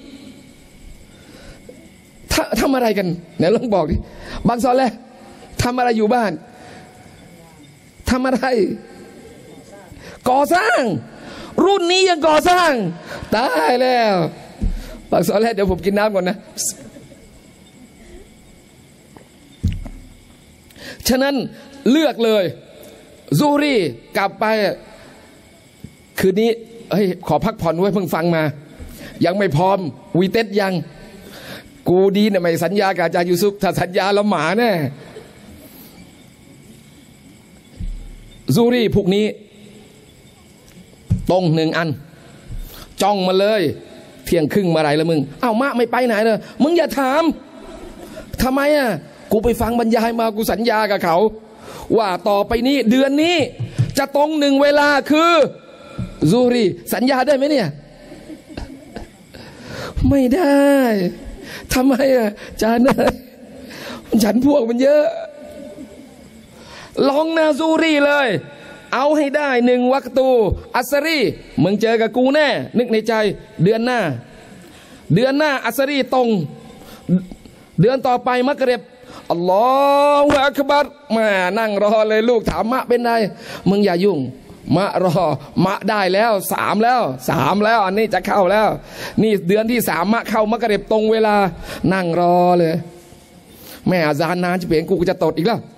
ทำอะไรกันเนี่ยลองบอกดิบางซอแลทำอะไรอยู่บ้านทำอะไรก่อสร้างรุ่นนี้ยังก่อสร้างตายแล้วบางซอแลเดี๋ยวผมกินน้ำก่อนนะฉะนั้นเลือกเลยซูรีกลับไปคืนนี้เฮ้ยขอพักผ่อนไว้เพิ่งฟังมายังไม่พร้อมวีเต็ดยังกูดีเนี่ยไม่สัญญากับอาจารย์ยูซุฟถ้าสัญญาละหมาแน่ซูรีพวกนี้ตรงหนึ่งอันจ้องมาเลยเที่ยงครึ่งมาไรแล้วมึงอ้าวมะไม่ไปไหนเลยมึงอย่าถามทำไมอ่ะกูไปฟังบรรยายมากูสัญญากับเขาว่าต่อไปนี้เดือนนี้จะตรงหนึ่งเวลาคือซูรีสัญญาได้ไหมเนี่ยไม่ได้ทำไมอ่ะจานเลยฉันพวกมันเยอะลองนาซูรีเลยเอาให้ได้หนึ่งวักตูอัสรีมึงเจอกับกูแน่นึกในใจเดือนหน้าเดือนหน้าอัสรีตรงเดือนต่อไปมักเร็บอัลลอฮฺอักบัรมานั่งรอเลยลูกถามมะเป็นไงมึงอย่ายุ่งมะรอมะได้แล้วสามแล้วสามแล้วอันนี้จะเข้าแล้วนี่เดือนที่สามมะเข้ามักเร็บตรงเวลานั่งรอเลยแม่อาจารย์นานจะเปลี่ยนกูจะตดอีกแล้ว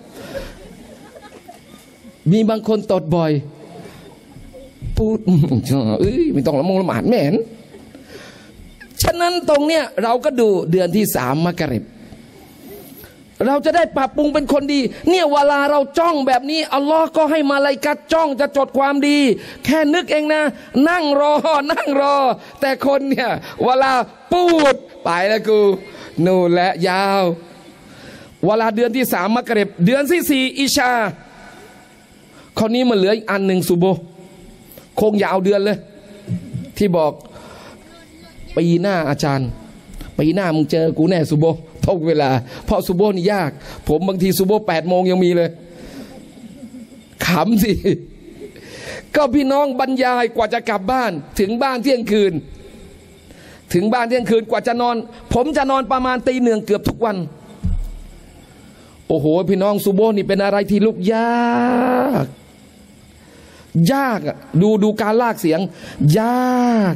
มีบางคนตดบ่อยพูดเอ้ยไม่ต้องละมงละหมาดแม่นฉะนั้นตรงเนี้ยเราก็ดูเดือนที่สามมักริบเราจะได้ปรับปรุงเป็นคนดีเนี่ยเวลาเราจ้องแบบนี้อัลลอฮ์ก็ให้มาลาอิกะฮ์จ้องจะจดความดีแค่นึกเองนะนั่งรอนั่งรอแต่คนเนี่ยเวลาปูดไปแล้วกูนู่นแหละยาวเวลาเดือนที่สามมักริบเดือนที่สี่อิชาคนนี้มันเหลืออีกอันหนึ่งซุโบคงยาวเดือนเลยที่บอกปีหน้าอาจารย์ปีหน้ามึงเจอกูแน่ซุโบทุกเวลาเพราะซุโบนี่ยากผมบางทีซุโบแปดโมงยังมีเลยขำสิก็พี่น้องบรรยายกว่าจะกลับบ้านถึงบ้านเที่ยงคืนถึงบ้านเที่ยงคืนกว่าจะนอนผมจะนอนประมาณตีหนึ่งเกือบทุกวันโอ้โหพี่น้องซุโบนี่เป็นอะไรที่ลุกยากยากอ่ะดูดูการลากเสียงยาก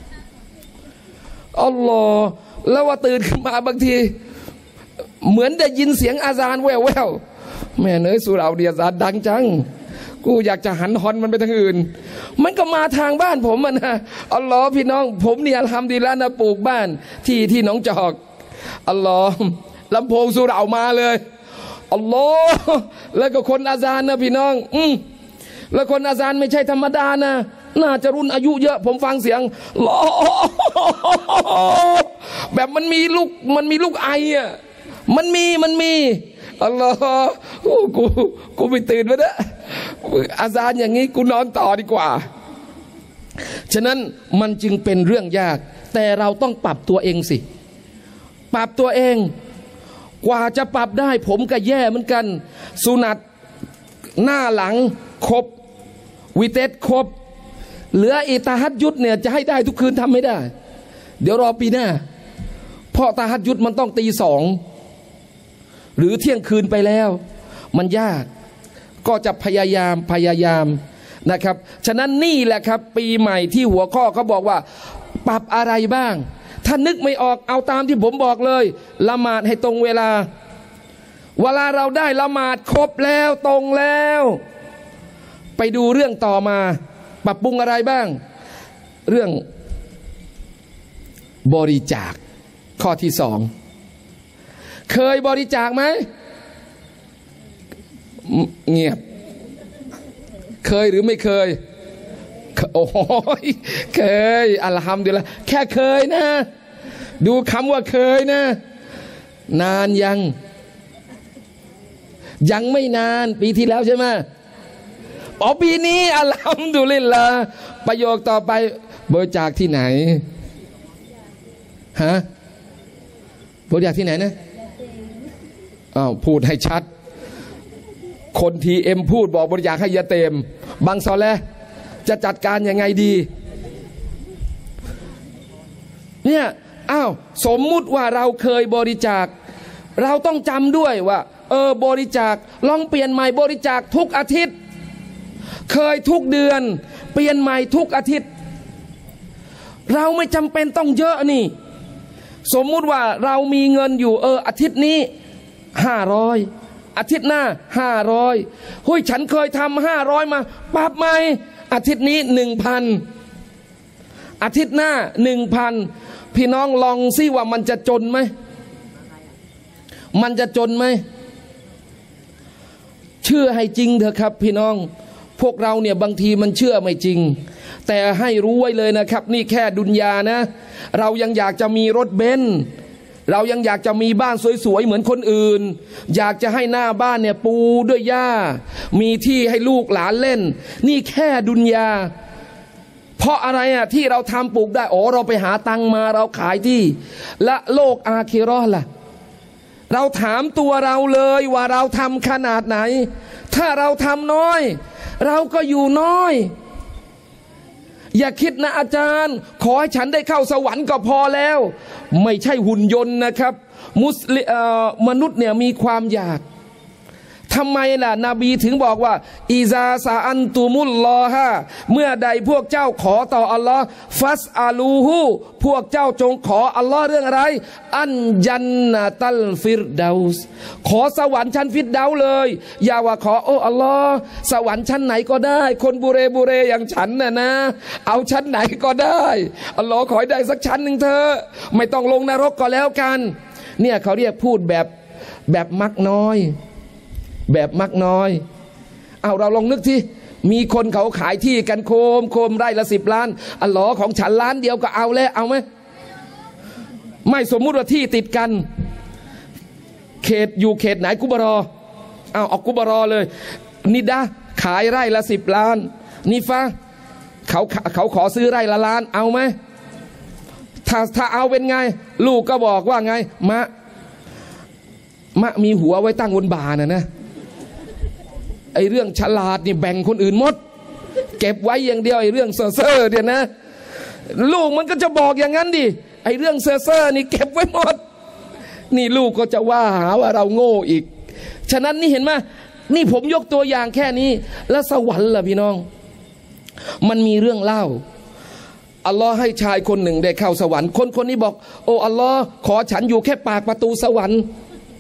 อัลลอฮ์แล้วว่าตื่นขึ้นมาบางทีเหมือนได้ยินเสียงอาซานแววแววแม่เนยสุราเดียสาดังจังกูอยากจะหันฮอนมันไปทางอื่นมันก็มาทางบ้านผมมันนะอัลลอฮ์พี่น้องผมเนี่ยอัลฮัมดุลิลละห์นะปลูกบ้านที่ที่หนองจอกอัลลอฮ์ลำโพงสุรามาเลยอัลลอฮ์แล้วก็คนอาซานนะพี่น้องอืมแล้วคนอาซานไม่ใช่ธรรมดานะน่าจะรุ่นอายุเยอะผมฟังเสียงลอแบบมันมีลูกมันมีลูกไออ่ะมันมีมันมีอัลลอฮ์กูกูไปตื่นมาแล้วอาซานอย่างนี้กูนอนต่อดีกว่าฉะนั้นมันจึงเป็นเรื่องยากแต่เราต้องปรับตัวเองสิปรับตัวเองกว่าจะปรับได้ผมก็แย่เหมือนกันสุนัตหน้าหลังครบวิเตสครบเหลืออิตาฮัดยุดเนี่ยจะให้ได้ทุกคืนทำไม่ได้เดี๋ยวรอปีหน้าเพราะตาฮัดยุดมันต้องตีสองหรือเที่ยงคืนไปแล้วมันยากก็จะพยายามพยายามนะครับฉะนั้นนี่แหละครับปีใหม่ที่หัวข้อเขาบอกว่าปรับอะไรบ้างถ้านึกไม่ออกเอาตามที่ผมบอกเลยละหมาดให้ตรงเวลาเวลาเราได้ละหมาดครบแล้วตรงแล้วไปดูเรื่องต่อมาปรับปรุงอะไรบ้างเรื่องบริจาคข้อที่สองเคยบริจาคไหมเงียบเคยหรือไม่เคยโอ้ยเคยอัลฮัมดุลิลละห์แค่เคยนะดูคำว่าเคยนะนานยังยังไม่นานปีที่แล้วใช่ไหมอ๋อปีนี้อัลฮัมดุลิลละห์ประโยคต่อไปบริจาคที่ไหนฮะบริจาคที่ไหนนะอ้าวพูดให้ชัดคนทีเอ็มพูดบอกบริจาคให้ยาเต็มบางซอแลจะจัดการยังไงดีเนี่ยอ้าวสมมุติว่าเราเคยบริจาคเราต้องจำด้วยว่าเออบริจาคลองเปลี่ยนใหม่บริจาคทุกอาทิตย์เคยทุกเดือนเปลี่ยนใหม่ทุกอาทิตย์เราไม่จำเป็นต้องเยอะนี่สมมุติว่าเรามีเงินอยู่เอออาทิตย์นี้ห้าร้อยอาทิตย์หน้าห้าร้อยหุ้ยฉันเคยทำห้าร้อยมาปรับใหม่อาทิตย์นี้หนึ่งพันอาทิตย์หน้าหนึ่งพันพี่น้องลองซิว่ามันจะจนไหมมันจะจนไหมเชื่อให้จริงเถอะครับพี่น้องพวกเราเนี่ยบางทีมันเชื่อไม่จริงแต่ให้รู้ไว้เลยนะครับนี่แค่ดุนยานะเรายังอยากจะมีรถเบนซ์เรายังอยากจะมีบ้านสวยๆเหมือนคนอื่นอยากจะให้หน้าบ้านเนี่ยปูด้วยหญ้ามีที่ให้ลูกหลานเล่นนี่แค่ดุนยาเพราะอะไรอ่ะที่เราทำปลูกได้อ๋อเราไปหาตังมาเราขายที่และโลกอาคิเราะห์ล่ะเราถามตัวเราเลยว่าเราทำขนาดไหนถ้าเราทำน้อยเราก็อยู่น้อยอย่าคิดนะอาจารย์ขอให้ฉันได้เข้าสวรรค์ก็พอแล้วไม่ใช่หุ่นยนต์นะครับมุสลิมมนุษย์เนี่ยมีความอยากทำไมล่ะนบีถึงบอกว่าอิซาซาอันตุมุลลอฮะเมื่อใดพวกเจ้าขอต่ออัลลอฮ์ฟัสอาลูฮูพวกเจ้าจงขออัลลอฮ์เรื่องอะไรอันจันนะตัลฟิรดาวส์ขอสวรรค์ชั้นฟิรดาวส์เลยอย่าว่าขอโอ้อัลลอฮ์สวรรค์ชั้นไหนก็ได้คนบุเรบุเรอย่างฉันน่ะนะเอาชั้นไหนก็ได้อัลลอฮ์ขอให้ได้สักชั้นหนึ่งเถอะไม่ต้องลงนรกก็แล้วกันเนี่ยเขาเรียกพูดแบบแบบมักน้อยแบบมักน้อยเอาเราลองนึกที่มีคนเขาขายที่กันโคมโคมไร่ละสิบล้านอัลลอฮ์ของฉันล้านเดียวก็เอาแล้วเอาไหมไม่สมมุติว่าที่ติดกันเขตอยู่เขตไหนกุบรอเอาออกกุบรอเลยนิดาขายไร่ละสิบล้านนิฟะเขาเขาขอซื้อไร่ละล้านเอาไหมถ้าถ้าเอาเป็นไงลูกก็บอกว่าไงมะมะมีหัวไว้ตั้งบนบ่าน่ะนะไอเรื่องฉลาดนี่แบ่งคนอื่นหมดเก็บไว้อย่างเดียวไอเรื่องเซ่อเซ่อเนี่ยนะลูกมันก็จะบอกอย่างนั้นดิไอเรื่องเซ่อเซ่อนี่เก็บไว้หมดนี่ลูกก็จะว่าหาว่าเราโง่อีกฉะนั้นนี่เห็นไหมนี่ผมยกตัวอย่างแค่นี้แล้วสวรรค์ล่ะพี่น้องมันมีเรื่องเล่าอัลลอฮ์ให้ชายคนหนึ่งได้เข้าสวรรค์คนคนนี้บอกโอ้อัลลอฮ์ขอฉันอยู่แค่ปากประตูสวรรค์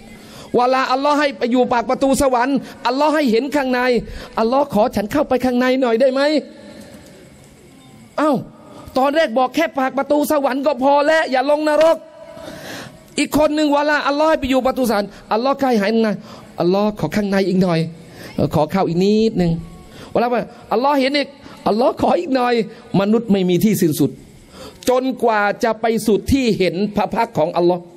เวลาอัลลอฮ์ให้ไปอยู่ปากประตูสวรรค์อัลลอฮ์ให้เห็นข้างในอัลลอฮ์ขอฉันเข้าไปข้างในหน่อยได้ไหมเอ้าตอนแรกบอกแค่ปากประตูสวรรค์ก็พอแล้วอย่าลงนรกอีกคนหนึ่งเวลาอัลลอฮ์ให้ไปอยู่ประตูสวรรค์อัลลอฮ์ใกล้หายนะอัลลอฮ์ขอข้างในอีกหน่อยขอเข้าอีกนิดหนึ่งเวลาว่าอัลลอฮ์เห็นอีกอัลลอฮ์ขออีกหน่อยมนุษย์ไม่มีที่สิ้นสุดจนกว่าจะไปสุดที่เห็นพระพักของอัลลอฮ์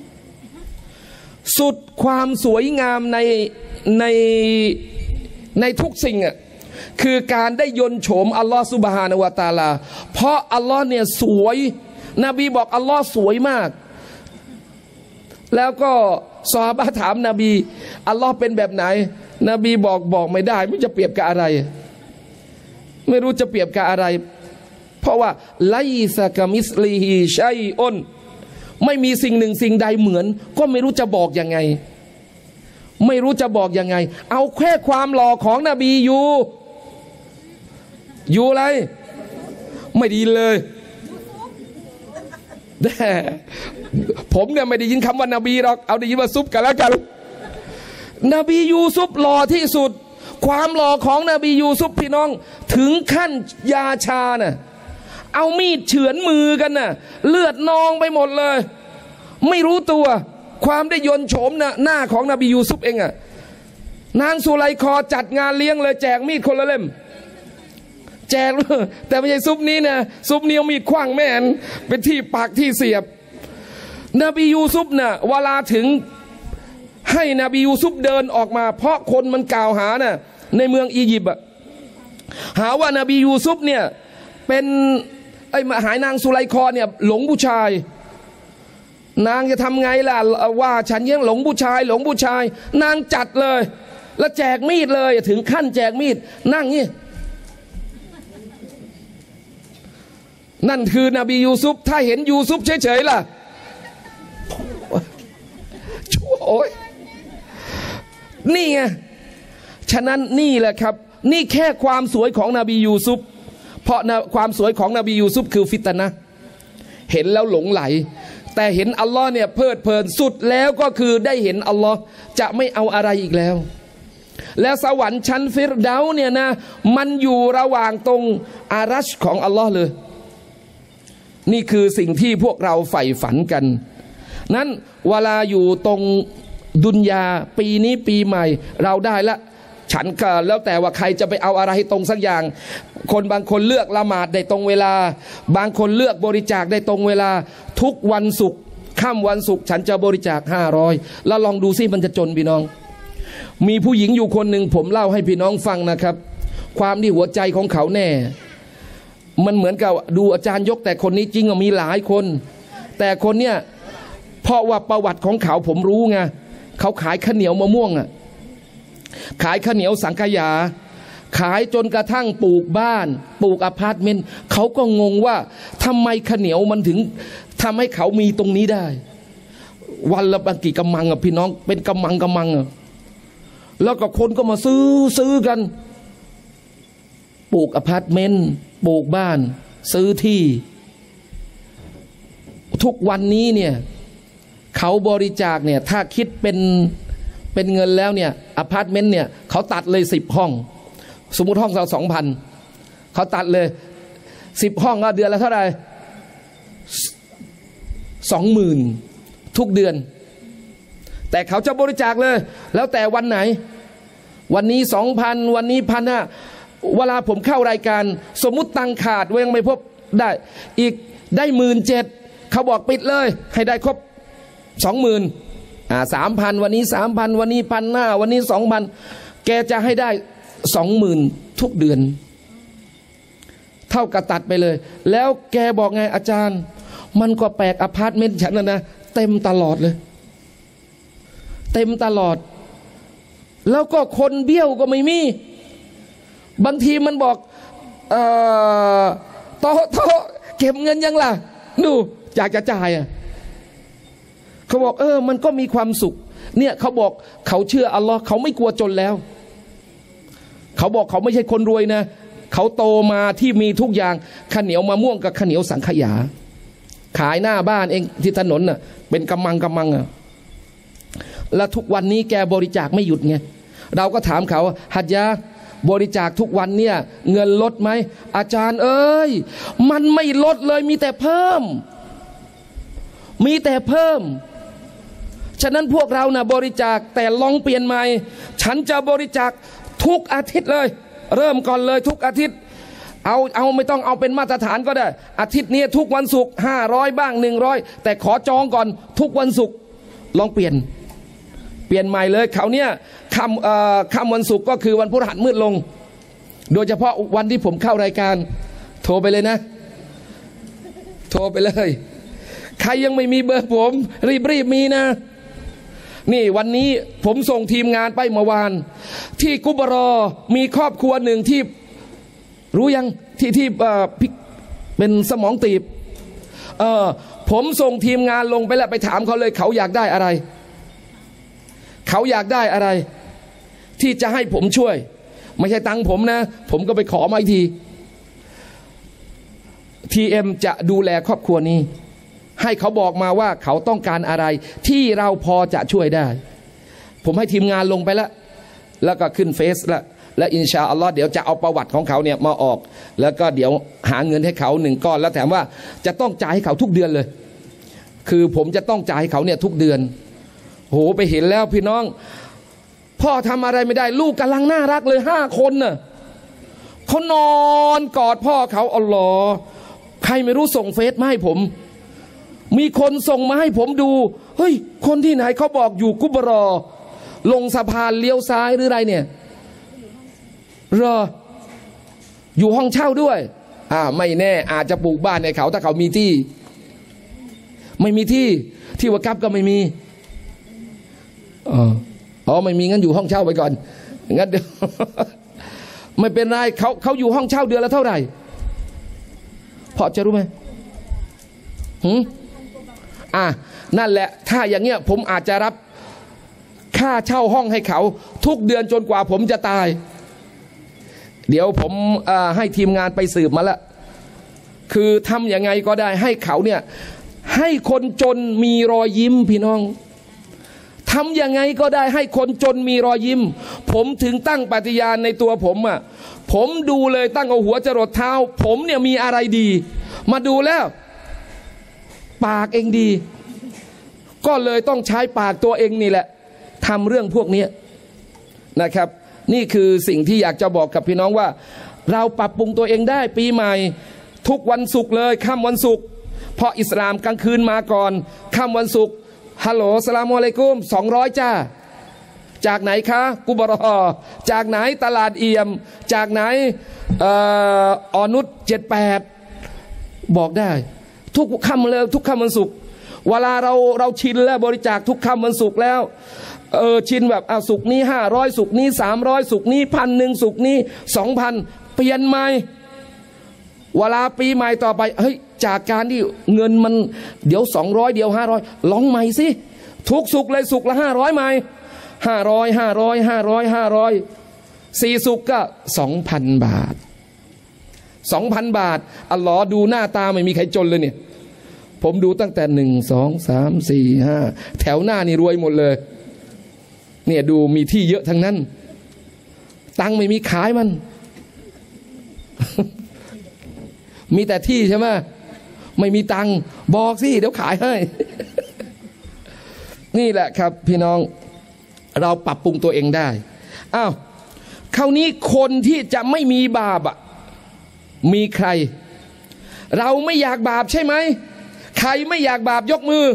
สุดความสวยงามในในในทุกสิ่งอ่ะคือการได้ยนต์โฉมอัลลอฮ์ซุบฮานะฮูวะตะอาลาเพราะอัลลอฮ์เนี่ยสวยนบีบอกอัลลอฮ์สวยมากแล้วก็ซอฮาบะห์ถามนบีอัลลอฮ์เป็นแบบไหนนบีบอกบอกไม่ได้ไม่รู้จะเปรียบกับอะไรไม่รู้จะเปรียบกับอะไรเพราะว่าไลซะกะมิสลิฮิชัยอุนไม่มีสิ่งหนึ่งสิ่งใดเหมือนก็ไม่รู้จะบอกยังไงไม่รู้จะบอกยังไงเอาแค่ความหล่อของนบีอยู่อยู่อะไรไม่ดีเลยแต่ผมเนี่ยไม่ได้ยินคำว่านบีหรอกเอาได้ยินว่าซุปกันแล้วกันนบียูซุปหล่อที่สุดความหล่อของนบียูซุปพี่น้องถึงขั้นยาชาน่ะเอามีดเฉือนมือกันน่ะเลือดนองไปหมดเลยไม่รู้ตัวความได้ยนต์โฉมน่ะหน้าของนบียูซุปเองอ่ะนางสุไลคอจัดงานเลี้ยงเลยแจกมีดคนละเล่มแจกแต่ไม่ใช่ซุปนี้นะซุปนี้เอามีดขว้างแม่นเป็นที่ปากที่เสียบนบียูซุปน่ะเวลาถึงให้นบียูซุปเดินออกมาเพราะคนมันกล่าวหาน่ะในเมืองอียิปต์อ่ะหาว่านบียูซุปเนี่ยเป็นไอ้มหานางสุไลคอเนี่ยหลงผู้ชายนางจะทำไงล่ะว่าฉันยังหลงผู้ชายหลงผู้ชายนางจัดเลยแล้วแจกมีดเลยถึงขั้นแจกมีดนั่งนี่นั่นคือนบียูซุปถ้าเห็นยูซุปเฉยๆล่ะชั่วโอ้ยนี่ไงฉะนั้นนี่แหละครับนี่แค่ความสวยของนบียูซุปเพราะความสวยของนบียูซุปคือฟิตนะห์เห็นแล้วหลงไหลแต่เห็นอัลลอฮ์เนี่ยเพลิดเพลินสุดแล้วก็คือได้เห็นอัลลอฮ์จะไม่เอาอะไรอีกแล้วแล้วสวรรค์ชั้นฟิรเดาเนี่ยนะมันอยู่ระหว่างตรงอารัชของอัลลอฮ์เลยนี่คือสิ่งที่พวกเราใฝ่ฝันกันนั้นเวลาอยู่ตรงดุนยาปีนี้ปีใหม่เราได้ละฉันก็แล้วแต่ว่าใครจะไปเอาอะไรให้ตรงสักอย่างคนบางคนเลือกละหมาดได้ตรงเวลาบางคนเลือกบริจาคได้ตรงเวลาทุกวันศุกร์ค่ำวันศุกร์ฉันจะบริจาคห้าร้อยแล้วลองดูซิมันจะจนพี่น้องมีผู้หญิงอยู่คนหนึ่งผมเล่าให้พี่น้องฟังนะครับความที่หัวใจของเขาแน่มันเหมือนกับดูอาจารย์ยกแต่คนนี้จริงมีหลายคนแต่คนเนี้ยเพราะว่าประวัติของเขาผมรู้ไงเขาขายข้าวเหนียวมะม่วงอ่ะขายข้าวเหนียวสังขยาขายจนกระทั่งปลูกบ้านปลูกอพาร์ตเมนต์เขาก็งงว่าทำไมข้าวเหนียวมันถึงทำให้เขามีตรงนี้ได้วันละบางกี่กำมังอ่ะพี่น้องเป็นกำมังกำมังอ่ะแล้วก็คนก็มาซื้อซื้อกันปลูกอพาร์ตเมนต์ปลูกบ้านซื้อที่ทุกวันนี้เนี่ยเขาบริจาคเนี่ยถ้าคิดเป็นเป็นเงินแล้วเนี่ยอพาร์ตเมนต์เนี่ยเขาตัดเลยสิบห้องสมมุติห้องเราสองพันเขาตัดเลยสิบห้องก็เดือนละเท่าไหร่สองหมื่นทุกเดือนแต่เขาจะบริจาคเลยแล้วแต่วันไหนวันนี้สองพันวันนี้พันห้าเวลาผมเข้ารายการสมมุติตังขาดยังไม่พบได้อีกได้หมื่นเจ็ดเขาบอกปิดเลยให้ได้ครบสองหมื่นอ่าสามพันวันนี้สามพันวันนี้พันห้าวันนี้สองพันแกจะให้ได้สองหมื่นทุกเดือนเท่ากับตัดไปเลยแล้วแกบอกไงอาจารย์มันก็แปลกอพาร์ตเมนต์ฉันนะนะเต็มตลอดเลยเต็มตลอดแล้วก็คนเบี้ยวก็ไม่มีบางทีมันบอกเอ่อโตโตเก็บเงินยังล่ะดูอยากจะจ่ายอ่ะเขาบอกเออมันก็มีความสุขเนี่ยเขาบอกเขาเชื่ออัลลอฮ์เขาไม่กลัวจนแล้วเขาบอกเขาไม่ใช่คนรวยนะเขาโตมาที่มีทุกอย่างข้าวเหนียวมะม่วงกับข้าวเหนียวสังขยาขายหน้าบ้านเองที่ถนนน่ะเป็นกำมังกำมังอ่ะและทุกวันนี้แกบริจาคไม่หยุดไงเราก็ถามเขาฮัจญะบริจาคทุกวันเนี่ยเงินลดไหมอาจารย์เอ้ยมันไม่ลดเลยมีแต่เพิ่มมีแต่เพิ่มฉะนั้นพวกเรานะบริจาคแต่ลองเปลี่ยนใหม่ฉันจะบริจาคทุกอาทิตย์เลยเริ่มก่อนเลยทุกอาทิตย์เอาเอาไม่ต้องเอาเป็นมาตรฐานก็ได้อาทิตย์นี้ทุกวันศุกร์ห้าร้อยบ้างหนึ่งร้อยแต่ขอจองก่อนทุกวันศุกร์ลองเปลี่ยนเปลี่ยนใหม่เลยเขาเนี่ยคำเอ่อคำวันศุกร์ก็คือวันพฤหัสมืดลงโดยเฉพาะวันที่ผมเข้ารายการโทรไปเลยนะโทรไปเลยใครยังไม่มีเบอร์ผมรีบรีบมีนะนี่วันนี้ผมส่งทีมงานไปเมื่อวานที่กุบรอมีครอบครัวหนึ่งที่รู้ยังที่ที่เอ่อเป็นสมองตีบเออผมส่งทีมงานลงไปแล้วไปถามเขาเลยเขาอยากได้อะไรเขาอยากได้อะไรที่จะให้ผมช่วยไม่ใช่ตังค์ผมนะผมก็ไปขอมาอีกที ที เอ็ม จะดูแลครอบครัวนี้ให้เขาบอกมาว่าเขาต้องการอะไรที่เราพอจะช่วยได้ผมให้ทีมงานลงไปแล้วแล้วก็ขึ้นเฟซแล้วและอินชาอัลลอฮ์เดี๋ยวจะเอาประวัติของเขาเนี่ยมาออกแล้วก็เดี๋ยวหาเงินให้เขาหนึ่งก้อนแล้วแถมว่าจะต้องจ่ายให้เขาทุกเดือนเลยคือผมจะต้องจ่ายให้เขาเนี่ยทุกเดือนโหไปเห็นแล้วพี่น้องพ่อทำอะไรไม่ได้ลูกกำลังน่ารักเลยห้าคนน่ะเขานอนกอดพ่อเขาอัลลอฮ์ใครไม่รู้ส่งเฟซมาให้ผมมีคนส่งมาให้ผมดูเฮ้ยคนที่ไหนเขาบอกอยู่กุบรอลงสะพานเลี้ยวซ้ายหรืออะไรเนี่ยรออยู่ห้องเช่าด้วยอ่าไม่แน่อาจจะปลูกบ้านในเขาถ้าเขามีที่ไม่มีที่ที่วะกับก็ไม่มีอ๋ออ๋อไม่มีงั้นอยู่ห้องเช่าไปก่อนงั้นเดี๋ยว ไม่เป็นไรเขาเขาอยู่ห้องเช่าเดือนละเท่าไหร่พอจะรู้ไหมหืมอ่ะนั่นแหละถ้าอย่างเงี้ยผมอาจจะรับค่าเช่าห้องให้เขาทุกเดือนจนกว่าผมจะตายเดี๋ยวผมให้ทีมงานไปสืบมาแล้วคือทำยังไงก็ได้ให้เขาเนี่ยให้คนจนมีรอยยิ้มพี่น้องทำยังไงก็ได้ให้คนจนมีรอยยิ้มผมถึงตั้งปฏิญาณในตัวผมอ่ะผมดูเลยตั้งเอาหัวจรดเท้าผมเนี่ยมีอะไรดีมาดูแล้วปากเองดีก็เลยต้องใช้ปากตัวเองนี่แหละทำเรื่องพวกนี้นะครับนี่คือสิ่งที่อยากจะบอกกับพี่น้องว่าเราปรับปรุงตัวเองได้ปีใหม่ทุกวันศุกร์เลยค่ำวันศุกร์เพราะอิสลามกลางคืนมาก่อนค่ำวันศุกร์ฮัลโหลสลามอะลัยกุมสองร้อยจ้าจากไหนคะกุบรอจากไหนตลาดเอี่ยมจากไหนเอ่อออนุชเจ็ดแปดบอกได้ทุกค่ำเลยทุกค่ำวันศุกร์เวลาเราเราชินแล้วบริจาคทุกค่ำวันศุกร์แล้วเออชินแบบเอาศุกร์นี้ห้าร้อยศุกร์นี้สามร้อยศุกร์นี้พันหนึ่งศุกร์นี้สองพันเปลี่ยนใหม่เวลาปีใหม่ต่อไปเฮ้ยจากการที่เงินมันเดี๋ยวสองร้อยเดี๋ยวห้าร้อยลองใหม่สิทุกศุกร์เลยศุกร์ละห้าร้อยใหม่ห้าร้อยห้าร้อยห้าร้อยห้าร้อยสี่ศุกร์ก็สองพันบาทสองพันบาทอัลลอฮ์ดูหน้าตาไม่มีใครจนเลยเนี่ยผมดูตั้งแต่หนึ่งสองสามสี่ห้าแถวหน้านี่รวยหมดเลยเนี่ยดูมีที่เยอะทั้งนั้นตังค์ไม่มีขายมัน มีแต่ที่ใช่ไหมไม่มีตังค์บอกสิเดี๋ยวขายให้ นี่แหละครับพี่น้องเราปรับปรุงตัวเองได้อ้าวคราวนี้คนที่จะไม่มีบาปอ่ะมีใครเราไม่อยากบาปใช่ไหมใครไม่อยากบาปยกมือ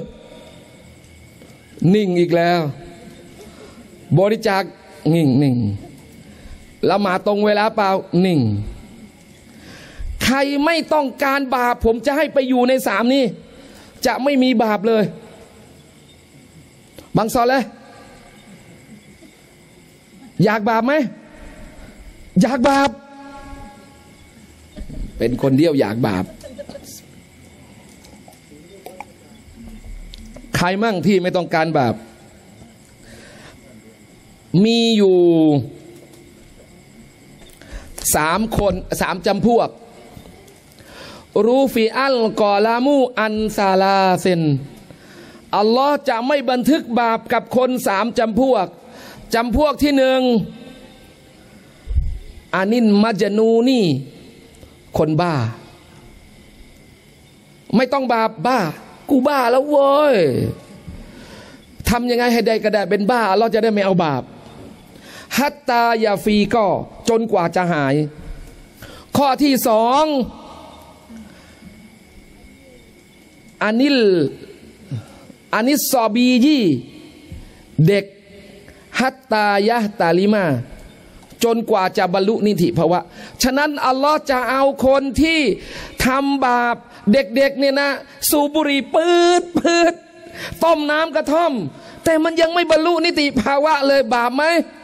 นิ่งอีกแล้วบริจาคนิ่งนิ่งละหมาดตรงเวลาเปล่านิ่งใครไม่ต้องการบาปผมจะให้ไปอยู่ในสามนี้จะไม่มีบาปเลยบางซอเลยอยากบาปไหมอยากบาปเป็นคนเดียวอยากบาปใครมั่งที่ไม่ต้องการบาปมีอยู่สามคนสามจำพวกรูฟีอัลกอลามูอันซาลาเซนอัลลอฮ์จะไม่บันทึกบาปกับคนสามจำพวกจำพวกที่หนึ่งอานินมัจนูนี่คนบ้าไม่ต้องบาปบ้ากูบ้าแล้วเว้ยทำยังไงให้ได้ก็ได้เป็นบ้าเราจะได้ไม่เอาบาปฮัตตายาฟีก็จนกว่าจะหายข้อที่สองอานิลอานิสซอบียี่เด็กฮัตตายะตาลิมาจนกว่าจะบรรลุนิติภาวะฉะนั้นอัลลอฮ์จะเอาคนที่ทำบาปเด็กๆเนี่ยนะสูบบุหรี่ปืดปืดต้มน้ำกระท่อมแต่มันยังไม่บรรลุนิติภาวะเลยบาปไหม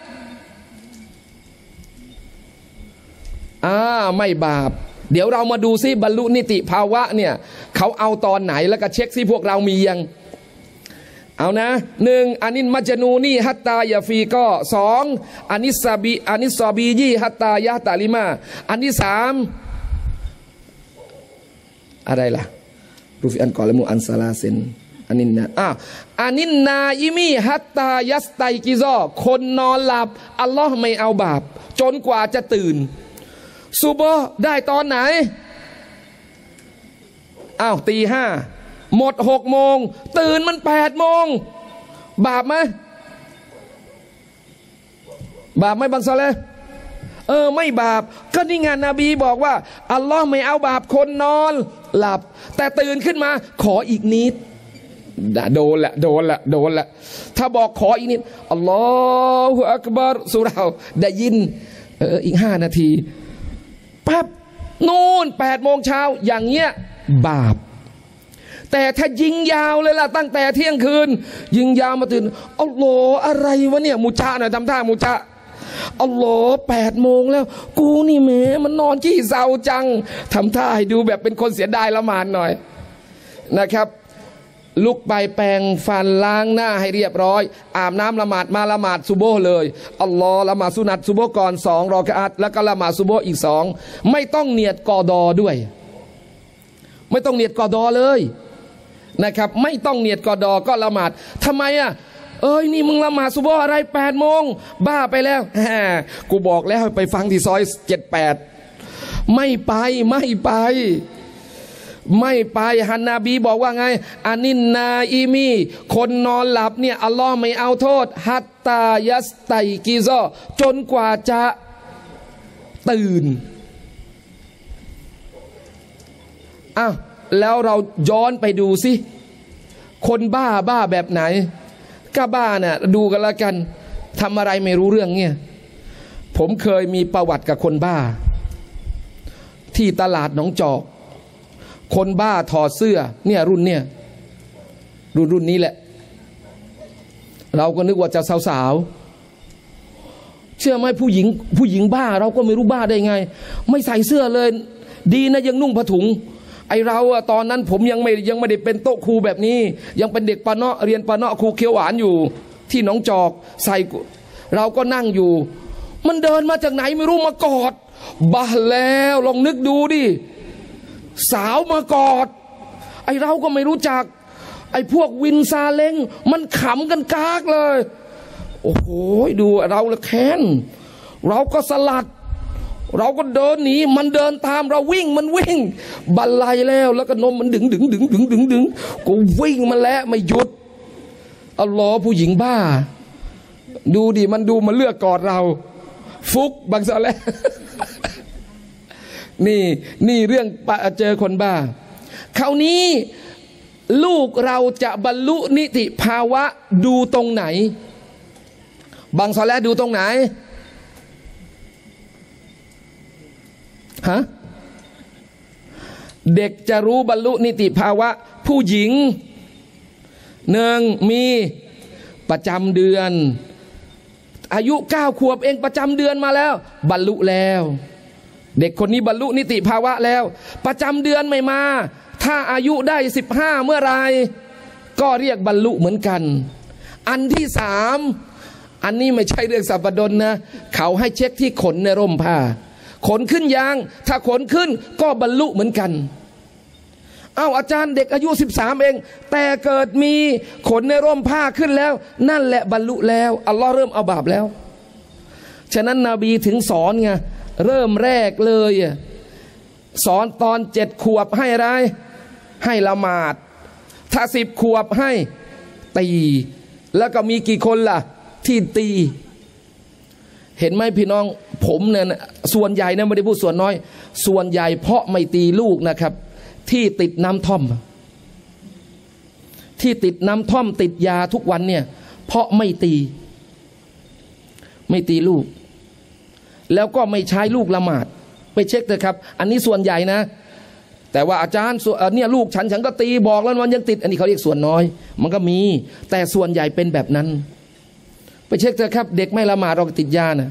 อ่าไม่บาปเดี๋ยวเรามาดูซิบรรลุนิติภาวะเนี่ยเขาเอาตอนไหนแล้วก็เช็คซิพวกเรามียังเอานะหนึ่งอานินมัจนูนี่ฮัตตายาฟีก็สองอานิสบีอานิสซอบียี่ฮัตตายะตาลิมาอันที่สามอะไรล่ะรูฟิอันกอละมูอันซาลาเซนอานินนะอ่ะอานินนาอิมีฮัตตายัสไตกิซอคนนอนหลับอัลลอฮ์ไม่เอาบาปจนกว่าจะตื่นซุบฮ์ได้ตอนไหนอ้าวตีห้าหมดหกโมงตื่นมันแปดโมงบาปไหมบาปไหมบังซอเลเออไม่บาปก็นี่ไงนบีบอกว่าอัลลอฮ์ไม่เอาบาปคนนอนหลับแต่ตื่นขึ้นมาขออีกนิดโดนละโดนละโดนละถ้าบอกขออีกนิดอัลลอฮฺอักบัรสุเราได้ยินเอออีกห้านาทีปั๊บนู่นแปดโมงเช้าอย่างเงี้ยบาปแต่ถ้ายิงยาวเลยล่ะตั้งแต่เที่ยงคืนยิงยาวมาตื่นอัลลอฮ์อะไรวะเนี่ยมุจาหน่อยทำท่ามุจาอัลลอฮ์แปดโมงแล้วกูนี่แหมมันนอนขี้เศร้าจังทำท่าให้ดูแบบเป็นคนเสียดายละหมาดหน่อยนะครับลุกไปแปรงฟันล้างหน้าให้เรียบร้อยอาบน้ำละหมาดมาละหมาดซุโบฮ์เลยอัลลอฮ์ละหมาดสุนัตซุโบฮ์ก่อนสองรอกะอัตแล้วก็ละหมาดซุโบฮ์อีกสองไม่ต้องเนียดกอดอด้วยไม่ต้องเนียดกอดอเลยนะครับไม่ต้องเนียดกอดอก็ละหมาดทำไมอ่ะเอ้ยนี่มึงละหมาดซุโบฮ์อะไรแปดโมงบ้าไปแล้วแหมกูบอกแล้วไปฟังที่ซอยเจ็ดแปดไม่ไปไม่ไปไม่ไปฮันนาบีบอกว่าไงอานินนาอิมีคนนอนหลับเนี่ยอัลลอฮ์ไม่เอาโทษฮัตตายัสไตกิซอจนกว่าจะตื่นอ้าวแล้วเราย้อนไปดูสิคนบ้าบ้าแบบไหนก็บ้าน่ะดูกันละกันทำอะไรไม่รู้เรื่องเนี่ยผมเคยมีประวัติกับคนบ้าที่ตลาดหนองจอกคนบ้าถอดเสื้อเนี่ยรุ่นเนี่ยรุ่นรุ่นนี้แหละเราก็นึกว่าจะสาวๆเชื่อไหมผู้หญิงผู้หญิงบ้าเราก็ไม่รู้บ้าได้ไงไม่ใส่เสื้อเลยดีนะยังนุ่งผ้าถุงไอเราอะตอนนั้นผมยังไม่ยังไม่ได้เป็นโต๊ะครูแบบนี้ยังเป็นเด็กปะเนาะเรียนปะเนาะครูเขียวหวานอยู่ที่หนองจอกใส่เราก็นั่งอยู่มันเดินมาจากไหนไม่รู้มากอดบ้าแล้วลองนึกดูดิสาวมากอดไอเราก็ไม่รู้จักไอพวกวินซาเล้งมันขำกันกากเลยโอ้โหดูเราละแค้นเราก็สลัดเราก็เดินหนีมันเดินตามเราวิ่งมันวิ่งบันไลแล้วแล้วก็นมมันดึงดึงดึงดึงดึงดึงก็วิ่งมาแล้วไม่หยุดอัลลอฮ์ผู้หญิงบ้าดูดิมันดูมันเลือกกอดเราฟุกบังซาแล้วนี่นี่เรื่องปะเจอคนบ้าคราวนี้ลูกเราจะบรรลุนิติภาวะดูตรงไหนบังซาแล้วดูตรงไหนฮะเด็กจะรู้บรรลุนิติภาวะผู้หญิงหนึ่งมีประจำเดือนอายุเก้าขวบเองประจำเดือนมาแล้วบรรลุแล้วเด็กคนนี้บรรลุนิติภาวะแล้วประจำเดือนไม่มาถ้าอายุได้สิบห้าเมื่อไรก็เรียกบรรลุเหมือนกันอันที่สามอันนี้ไม่ใช่เรื่องสัปดนนะเขาให้เช็คที่ขนในร่มผ้าขนขึ้นยางถ้าขนขึ้นก็บรรลุเหมือนกันเอาอาจารย์เด็กอายุสิบสามเองแต่เกิดมีขนในร่มผ้าขึ้นแล้วนั่นแหละบรรลุแล้วอัลลอฮ์เริ่มเอาบาปแล้วฉะนั้นนบีถึงสอนไงเริ่มแรกเลยสอนตอนเจ็ดขวบให้อะไรให้ละหมาดถ้าสิบขวบให้ตีแล้วก็มีกี่คนล่ะที่ตีเห็นไหมพี่น้องผมเนี่ยส่วนใหญ่นะไม่ได้พูดส่วนน้อยส่วนใหญ่เพราะไม่ตีลูกนะครับที่ติดน้ำท่อมที่ติดน้ำท่อมติดยาทุกวันเนี่ยเพราะไม่ตีไม่ตีลูกแล้วก็ไม่ใช้ลูกละหมาดไปเช็คเถอะครับอันนี้ส่วนใหญ่นะแต่ว่าอาจารย์เนี่ยลูกฉันฉันก็ตีบอกแล้วมันยังติดอันนี้เขาเรียกส่วนน้อยมันก็มีแต่ส่วนใหญ่เป็นแบบนั้นไปเช็คเถอะครับเด็กไม่ละหมาดเราติดยานะ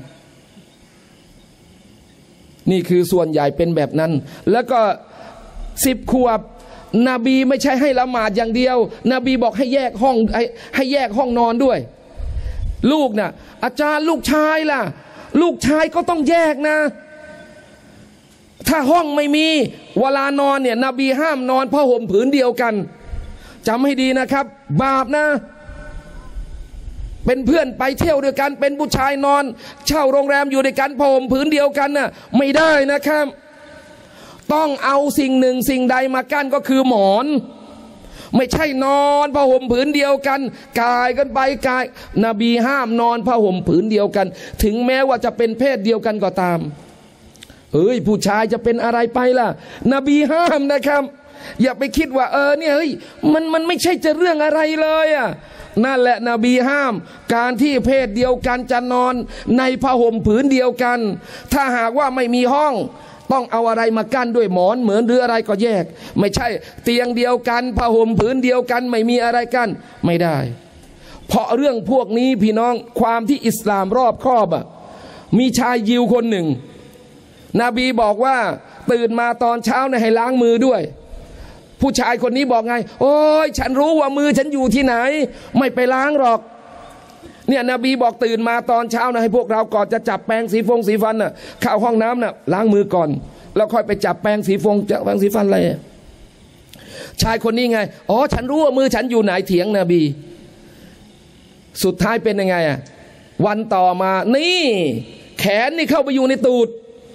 นี่คือส่วนใหญ่เป็นแบบนั้นแล้วก็สิบขวบนบีไม่ใช่ให้ละหมาดอย่างเดียวนบีบอกให้แยกห้องให้ให้แยกห้องนอนด้วยลูกนะ่ะอาจารย์ลูกชายล่ะลูกชายก็ต้องแยกนะถ้าห้องไม่มีเวลานอนเนี่ยนบีห้ามนอนผ้าห่มผืนเดียวกันจำให้ดีนะครับบาปนะเป็นเพื่อนไปเที่ยวด้วยกันเป็นผู้ชายนอนเช่าโรงแรมอยู่ด้วยกันผ้าห่มผืนเดียวกันน่ะไม่ได้นะครับต้องเอาสิ่งหนึ่งสิ่งใดมากั้นก็คือหมอนไม่ใช่นอนผ้าห่มผืนเดียวกันกายกันไปกายนบีห้ามนอนผ้าห่มผืนเดียวกันถึงแม้ว่าจะเป็นเพศเดียวกันก็ตามเฮ้ยผู้ชายจะเป็นอะไรไปล่ะนบีห้ามนะครับอย่าไปคิดว่าเออเนี่ยเฮ้ยมันมันไม่ใช่จะเรื่องอะไรเลยอ่ะนั่นแหละนบีห้ามการที่เพศเดียวกันจะนอนในผ้าห่มผืนเดียวกันถ้าหากว่าไม่มีห้องต้องเอาอะไรมากั้นด้วยหมอนเหมือนหรืออะไรก็แยกไม่ใช่เตียงเดียวกันผ้าห่มผืนเดียวกันไม่มีอะไรกั้นไม่ได้เพราะเรื่องพวกนี้พี่น้องความที่อิสลามรอบคอบอ่ะมีชายยิวคนหนึ่งนบีบอกว่าตื่นมาตอนเช้าเนี่ยให้ล้างมือด้วยผู้ชายคนนี้บอกไงโอ้ยฉันรู้ว่ามือฉันอยู่ที่ไหนไม่ไปล้างหรอกเนี่ยนบีบอกตื่นมาตอนเช้านะให้พวกเราก่อนจะจับแปรงสีฟงสีฟันน่ะเข้าห้องน้ำน่ะล้างมือก่อนแล้วค่อยไปจับแปรงสีฟงจับแปรงสีฟันอะไรชายคนนี้ไงอ๋อฉันรู้ว่ามือฉันอยู่ไหนเถียงนบีสุดท้ายเป็นยังไงอ่ะวันต่อมานี่แขนนี่เข้าไปอยู่ในตูด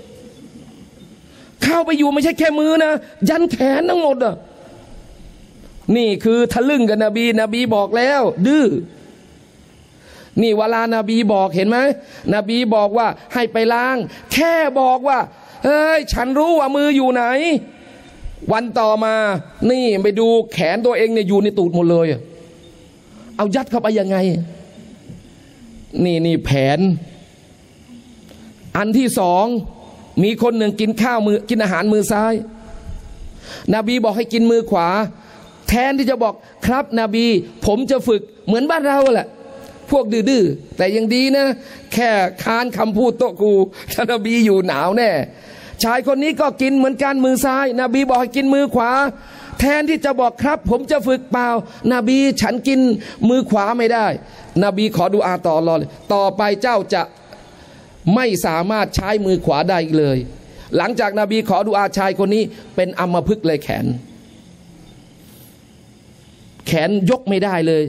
เข้าไปอยู่ไม่ใช่แค่มือนะยันแขนทั้งหมดอ่ะนี่คือทะลึ่งกับนบีนบีบอกแล้วดื้อนี่เวลานาบีบอกเห็นไหมนบีบอกว่าให้ไปล้างแค่บอกว่าเฮ้ยฉันรู้ว่ามืออยู่ไหนวันต่อมานี่ไปดูแขนตัวเองเนี่ยอยู่ในตูดหมดเลยเอายัดเข้าไปยังไงนี่นี่แผนอันที่สองมีคนหนึ่งกินข้าวมือกินอาหารมือซ้ายนบีบอกให้กินมือขวาแทนที่จะบอกครับนบีผมจะฝึกเหมือนบ้านเราแหละพวกดื้อๆแต่ยังดีนะแค่ค้านคำพูดโตกูท่านนบีอยู่หนาวแน่ชายคนนี้ก็กินเหมือนกันมือซ้ายนบีบอกให้กินมือขวาแทนที่จะบอกครับผมจะฝึกเปล่านบีฉันกินมือขวาไม่ได้นบีขอดุอาต่อรอเลยต่อไปเจ้าจะไม่สามารถใช้มือขวาได้อีกเลยหลังจากนบีขอดุอาชายคนนี้เป็นอัมพฤกษ์เลยแขนแขนยกไม่ได้เลย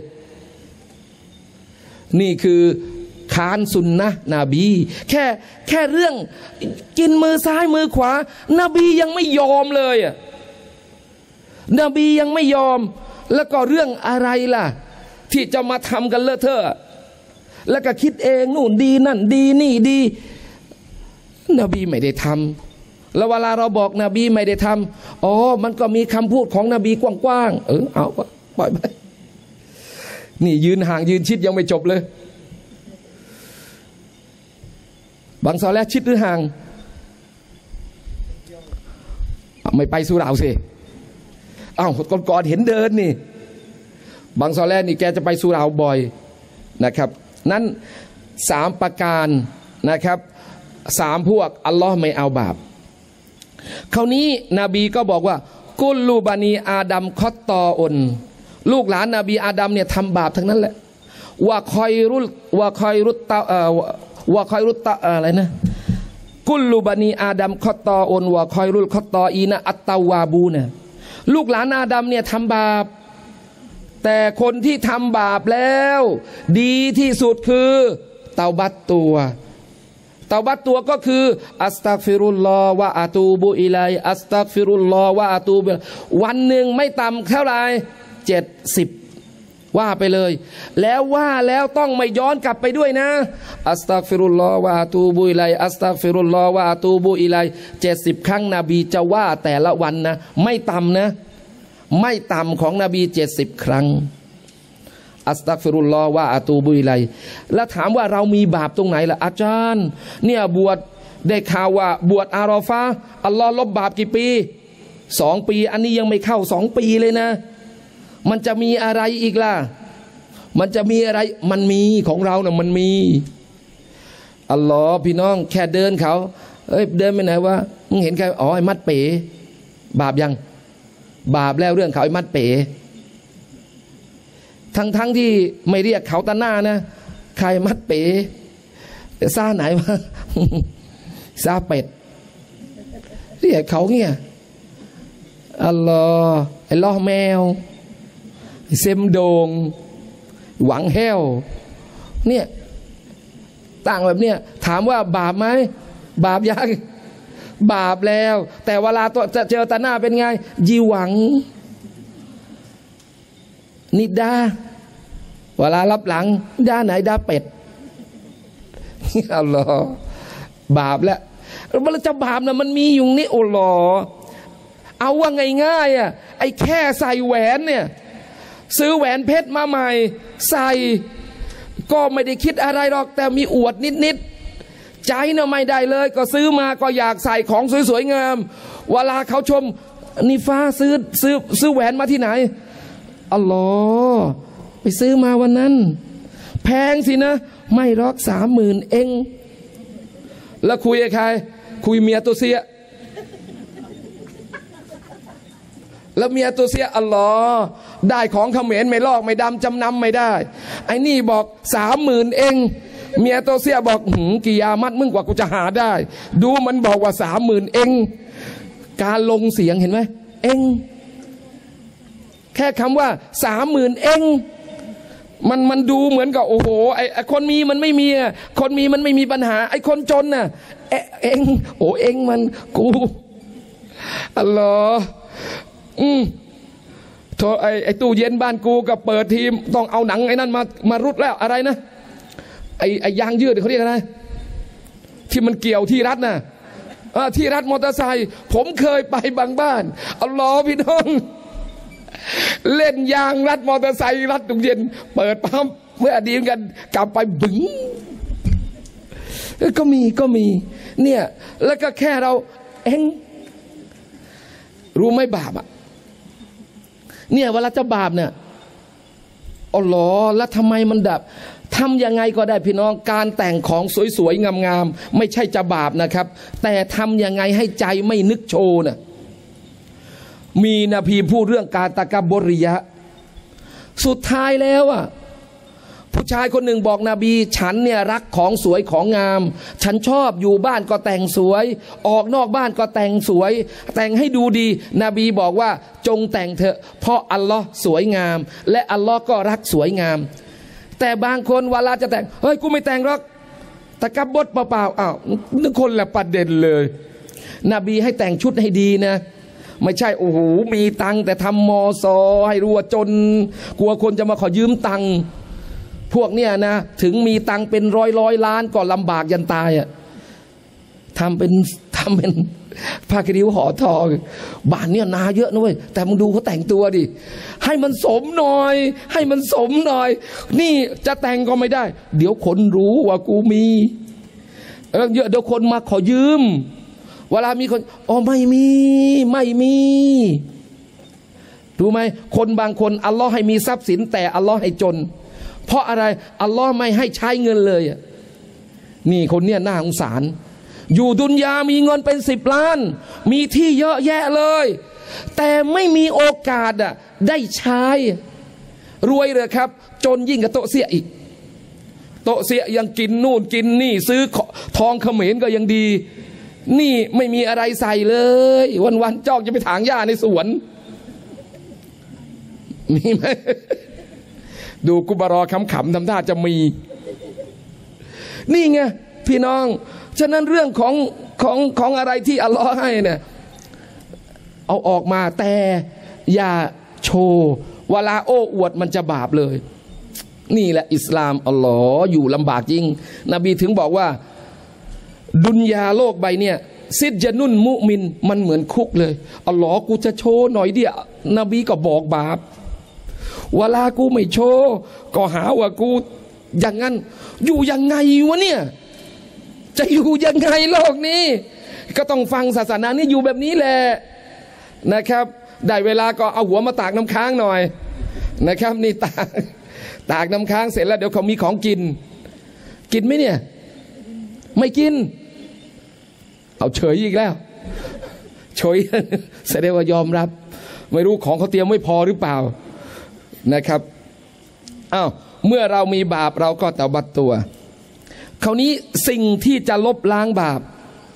นี่คือค้านสุนนะนบีแค่แค่เรื่องกินมือซ้ายมือขวานบียังไม่ยอมเลยอ่ะนบียังไม่ยอมแล้วก็เรื่องอะไรล่ะที่จะมาทำกันเลอะเทอะแล้วก็คิดเองนู่นดีนั่นดีนี่ดีนบีไม่ได้ทำแล้วเวลาเราบอกนบีไม่ได้ทำอ๋อมันก็มีคำพูดของนบีกว้างๆเออเอาปล่อยไปนี่ยืนห่างยืนชิดยังไม่จบเลยบางซอแลชิดหรือห่างไม่ไปสุเหร่าสิอ้าวก่อนๆเห็นเดินนี่บางซอแลนี่แกจะไปสุเหร่าบ่อยนะครับนั้นสามประการนะครับสามพวกอัลลอฮ์ไม่เอาบาปคราวนี้นบีก็บอกว่ากุลลูบานีอาดัมคอตตออนลูกหลานนบีอาดัมเนี่ยทำบาปทั้งนั้นแหละว่าคอยรุว่าคอยรุตตาเอ่อว่าคอยรุตตาอะไรนะกุลลูบานีอาดัมคอตตออนว่าคอยรุลคอตตออีนะอัตตาวาบูเนี่ยลูกหลานอาดัมเนี่ยทำบาปแต่คนที่ทำบาปแล้วดีที่สุดคือเตาบัตตัวเตาบัตตัวก็คืออัสตัฆฟิรุลลอฮ์วะอะตูบุอิลัยอัสตัฆฟิรุลลอฮ์วะอะตูบุวันหนึ่งไม่ต่ำเท่าไหร่เจ็ดสิบว่าไปเลยแล้วว่าแล้วต้องไม่ย้อนกลับไปด้วยนะอัสตัฆฟิรุลลอฮ์วะอะตูบุอิลัยอัสตัฆฟิรุลลอฮ์วะอะตูบุอิลัยเจ็ดสิบครั้งนบีจะว่าแต่ละวันนะไม่ต่ำนะไม่ต่ำของนบีเจ็ดสิบครั้งอัสตัฆฟิรุลลอฮ์วะอะตูบุอิลัยแล้วถามว่าเรามีบาปตรงไหนล่ะอาจารย์เนี่ยบวชได้ข่าวว่าบวชอารอฟะห์อัลลอฮ์ลบบาปกี่ปีสองปีอันนี้ยังไม่เข้าสองปีเลยนะมันจะมีอะไรอีกล่ะมันจะมีอะไรมันมีของเราเนี่ยมันมีอัลลอฮ์พี่น้องแค่เดินเขาเอ้ยเดินไปไหนวะมึงเห็นใครอ๋อไอ้มัดเป๋บาปยังบาปแล้วเรื่องเขาไอ้มัดเป๋ทั้งทั้งที่ไม่เรียกเขาตาหน้านะใครมัดเป๋ซาไหนวะซาเป็ดเรียกเขาเนี่ยอัลลอฮ์ไอ้ล้อแมวเซมโดงหวังแห้วเนี่ยต่างแบบเนี้ยถามว่าบาปไหมบาปยังบาปแล้วแต่เวลาตัวจะเจอตาหน้าเป็นไงยีหวังนิดาเวลารับหลังด่าไหนด่าเป็ดอัลลอฮ์บาปแล้วมันจะบาปนะมันมีอยู่นี่อัลลอฮ์เอาว่าง่ายๆอ่ะไอ้แค่ใส่แหวนเนี่ยซื้อแหวนเพชรมาใหม่ใส่ก็ไม่ได้คิดอะไรหรอกแต่มีอวดนิดๆใจน่ะไม่ได้เลยก็ซื้อมาก็อยากใส่ของสวยๆงามเวลาเขาชมนี่ฟ้าซื้อซื้อซื้อแหวนมาที่ไหนอัลลอฮ์ไปซื้อมาวันนั้นแพงสินะไม่หรอกสามหมื่นเองแล้วคุยกับใครคุยเมียตัวเสียแล้วเมียตัวเสียอัลลอฮ์ได้ของเขมรไม่ลอกไม่ดำจำนำไม่ได้ไอ้นี่บอกสามหมื่นเองเมียตัวเสียบอกหืมกิยามัดมึงกว่ากูจะหาได้ดูมันบอกว่าสามหมื่นเองการลงเสียงเห็นไหมเองแค่คำว่าสามหมื่นเองมันมันดูเหมือนกับโอ้โหไอ้คนมีมันไม่มีคนมีมันไม่มีปัญหาไอ้คนจนน่ะเอเองโอ้เองมันกูอัลลอฮ์อืมโทรไอ้ไอ้ตู้เย็นบ้านกูก็เปิดทีมต้องเอาหนังไอ้นั่นมามารุดแล้วอะไรนะไอ้ไอ้ยางยืดเขาเรียกอะไรที่มันเกี่ยวที่รัดน่ะที่รัดมอเตอร์ไซค์ผมเคยไปบางบ้านอัลลอฮ์พี่น้องเล่นยางรัดมอเตอร์ไซค์รัดตู้เย็นเปิดปั๊มเมื่อดีกันกลับไปบึ้งก็มีก็มีเนี่ยแล้วก็แค่เราเองรู้ไหมบาปอ่ะเนี่ยเวลาจะบาปเนี่ยอ๋อเหรอแล้วทำไมมันดับทำยังไงก็ได้พี่น้องการแต่งของสวยๆงามๆไม่ใช่จะบาปนะครับแต่ทำยังไงให้ใจไม่นึกโชว์น่ะมีนบีพูดเรื่องการตะกับบริยะสุดท้ายแล้วอ่ะผู้ชายคนหนึ่งบอกนบีฉันเนี่ยรักของสวยของงามฉันชอบอยู่บ้านก็แต่งสวยออกนอกบ้านก็แต่งสวยแต่งให้ดูดีนบีบอกว่าจงแต่งเถอะเพราะอัลลอฮ์สวยงามและอัลลอฮ์ก็รักสวยงามแต่บางคนเวลาจะแต่งเฮ้ยกูไม่แต่งหรอกตะกับบดเปล่าๆอ้าวนึกคนละประเด็นเลยนบีให้แต่งชุดให้ดีนะไม่ใช่โอ้โหมีตังแต่ทำมอซอให้รัวจนกลัวคนจะมาขอยืมตังพวกเนี้ยนะถึงมีตังเป็นร้อยร้อยล้านก็ลำบากยันตายอ่ะทำเป็นทำเป็นผ้ากระดิ่งห่อทองบ้านเนี้ยนาเยอะนะเว้ยแต่มึงดูเขาแต่งตัวดิให้มันสมหน่อยให้มันสมหน่อยนี่จะแต่งก็ไม่ได้เดี๋ยวคนรู้ว่ากูมีเออเยอะเดี๋ยวคนมาขอยืมเวลามีคนอ๋อไม่มีไม่มีรู้ไหมคนบางคนอัลลอฮ์ให้มีทรัพย์สินแต่อัลลอฮ์ให้จนเพราะอะไรอัลลอฮ์ไม่ให้ใช้เงินเลยนี่คนเนี้ยน่าสงสารอยู่ดุนยามีเงินเป็นสิบล้านมีที่เยอะแยะเลยแต่ไม่มีโอกาสอ่ะได้ใช้รวยเลยครับจนยิ่งกับโตเสียอีกโตเสียยังกินนู่นกินนี่ซื้อทองเขมรก็ยังดีนี่ไม่มีอะไรใส่เลยวันๆจ้องจะไปถางหญ้าในสวนมีไหมดูกุบารอขำๆทำท่าจะมีนี่ไงพี่น้องฉะนั้นเรื่องของของของอะไรที่อัลลอฮ์ให้เนี่ยเอาออกมาแต่อย่าโชว์เวลาโอ้อวดมันจะบาปเลยนี่แหละอิสลามอัลลอฮ์อยู่ลำบากจริงนบีถึงบอกว่าดุนยาโลกใบเนี่ยซิดจะนุ่นมุมินมันเหมือนคุกเลยอัลลอฮ์กูจะโชว์หน่อยเดียวนบีก็บอกบาปเวลากูไม่โชว์ก็หาว่ากูอย่างนั้นอยู่ยังไงวะเนี่ยจะอยู่ยังไงโลกนี้ก็ต้องฟังศาสนานี่อยู่แบบนี้แหละนะครับได้เวลาก็เอาหัวมาตากน้ำค้างหน่อยนะครับนี่ตากตากน้ำค้างเสร็จแล้วเดี๋ยวเขามีของกินกินไหมเนี่ยไม่กินเอาเฉยอีกแล้วเฉยแสดงว่ายอมรับไม่รู้ของเขาเตรียมไม่พอหรือเปล่านะครับอ้าวเมื่อเรามีบาปเราก็ตะบัดตัวคราวนี้สิ่งที่จะลบล้างบาป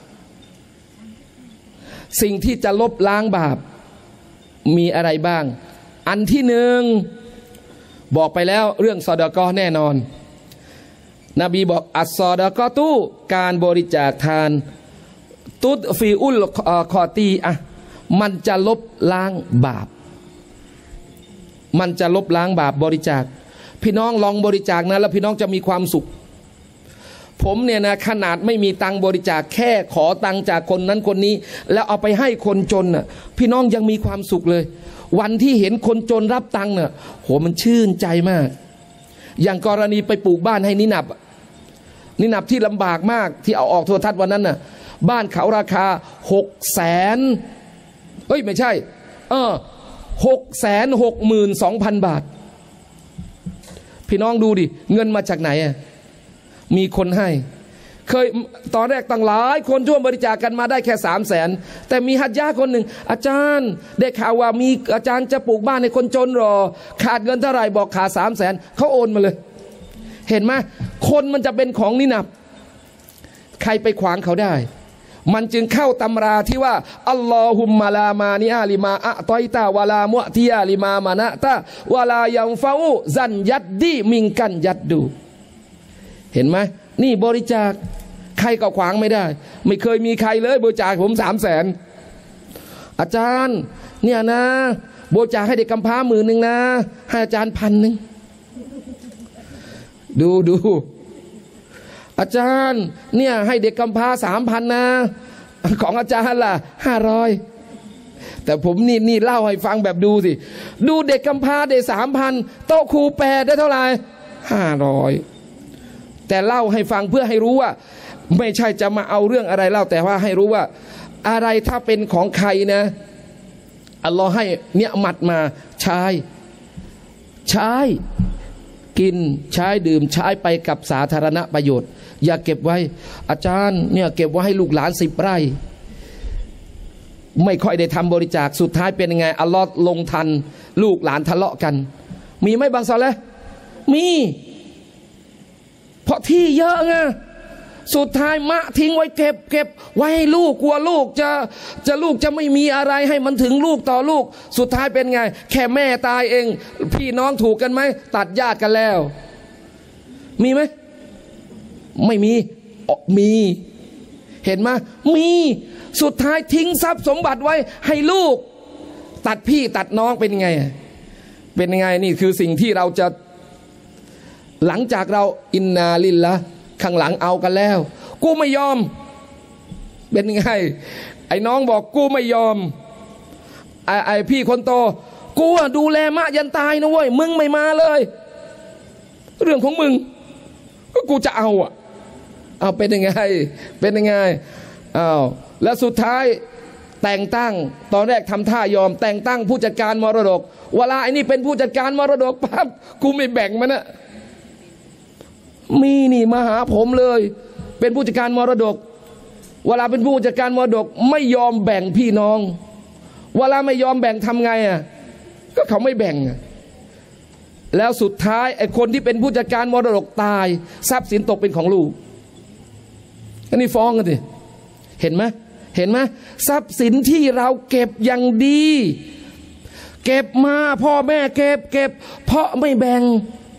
สิ่งที่จะลบล้างบาปมีอะไรบ้างอันที่หนึ่งบอกไปแล้วเรื่องซอดากอแน่นอนนบีบอกอัสซอดากอตุการบริจาคทานตุดฟีอุลคอตีอะมันจะลบล้างบาปมันจะลบล้างบาปบริจาคพี่น้องลองบริจาคนะแล้วพี่น้องจะมีความสุขผมเนี่ยนะขนาดไม่มีตังบริจาคแค่ขอตังจากคนนั้นคนนี้แล้วเอาไปให้คนจนน่ะพี่น้องยังมีความสุขเลยวันที่เห็นคนจนรับตังน่ะโหมันชื่นใจมากอย่างกรณีไปปลูกบ้านให้นินับนินับที่ลำบากมากที่เอาออกโทรทัศน์วันนั้นน่ะบ้านเขาราคาหกแสนเอ้ยไม่ใช่เออหกแสนหกหมื่นสองพันบาทพี่น้องดูดิเงินมาจากไหนอ่ะมีคนให้เคยตอนแรกตั้งหลายคนช่วยบริจาคกันมาได้แค่สามแสนแต่มีฮัจญาคนหนึ่งอาจารย์ได้ข่าวว่ามีอาจารย์จะปลูกบ้านให้คนจนหรอขาดเงินเท่าไหร่บอกขาดสามแสนเขาโอนมาเลยเห็นไหมคนมันจะเป็นของนินับใครไปขวางเขาได้มันจึงเข้าตำราที่ว่าอัลลอฮุมมาลามานิอาลิมาอะตอยตาวาลามุอติยาลิมามานะตาวาลายัมฟาอูซันยัดดีมิงกันยัดดูเห็นไหมนี่บริจาคใครก็ขวางไม่ได้ไม่เคยมีใครเลยบริจาคผมสามแสนอาจารย์เนี่ยนะบริจาคให้เด็กกำพร้าหมื่นหนึ่งนะให้อาจารย์พันหนึ่งดูดูอาจารย์เนี่ยให้เด็กกำพร้าสามพันนะของอาจารย์ล่ะห้าร้อยแต่ผมนี่นี่เล่าให้ฟังแบบดูสิดูเด็กกำพร้าได้สามพันโต๊ะครูแปดได้เท่าไหร่ห้าร้อยแต่เล่าให้ฟังเพื่อให้รู้ว่าไม่ใช่จะมาเอาเรื่องอะไรเล่าแต่ว่าให้รู้ว่าอะไรถ้าเป็นของใครนะอัลลอฮ์ให้เนี่ยมัดมาใช้ใช้กินใช้ดื่มใช้ไปกับสาธารณประโยชน์อย่าเก็บไว้อาจารย์เนี่ยเก็บไว้ให้ลูกหลานสิบไร่ไม่ค่อยได้ทำบริจาคสุดท้ายเป็นยังไงอัลลอฮ์ลงทันลูกหลานทะเลาะกันมีไหมบางซอเลยมีเพราะที่เยอะไงสุดท้ายมะทิ้งไว้เก็บเก็บไว้ให้ลูกกลัวลูกจะจะลูกจะไม่มีอะไรให้มันถึงลูกต่อลูกสุดท้ายเป็นไงแค่แม่ตายเองพี่น้องถูกกันไหมตัดญาติกันแล้วมีไหมไม่มีมีเห็นไหมมีสุดท้ายทิ้งทรัพย์สมบัติไว้ให้ลูกตัดพี่ตัดน้องเป็นยังไงเป็นยังไงนี่คือสิ่งที่เราจะหลังจากเราอินนาลิลละข้างหลังเอากันแล้วกูไม่ยอมเป็นยังไงไอ้น้องบอกกูไม่ยอมไอ้ไอ้พี่คนโตกูดูแลมะยันตายนะเว้ยมึงไม่มาเลยเรื่องของมึงก็กูจะเอาอ่ะเอาเป็นยังไงเป็นยังไงอ้าวแล้วสุดท้ายแต่งตั้งตอนแรกทำท่ายอมแต่งตั้งผู้จัดการมรดกเวลาไอ้นี่เป็นผู้จัดการมรดกปั๊บกูไม่แบ่งมันนะมีนี่มาหาผมเลยเป็นผู้จัดการมรดกเวลาเป็นผู้จัดการมรดกไม่ยอมแบ่งพี่น้องเวลาไม่ยอมแบ่งทำไงอ่ะก็เขาไม่แบ่งแล้วสุดท้ายไอ้คนที่เป็นผู้จัดการมรดกตายทรัพย์สินตกเป็นของลูกอันนี้ฟ้องกันสิเห็นไหมเห็นไหมทรัพย์สินที่เราเก็บอย่างดีเก็บมาพ่อแม่เก็บเก็บเพราะไม่แบ่ง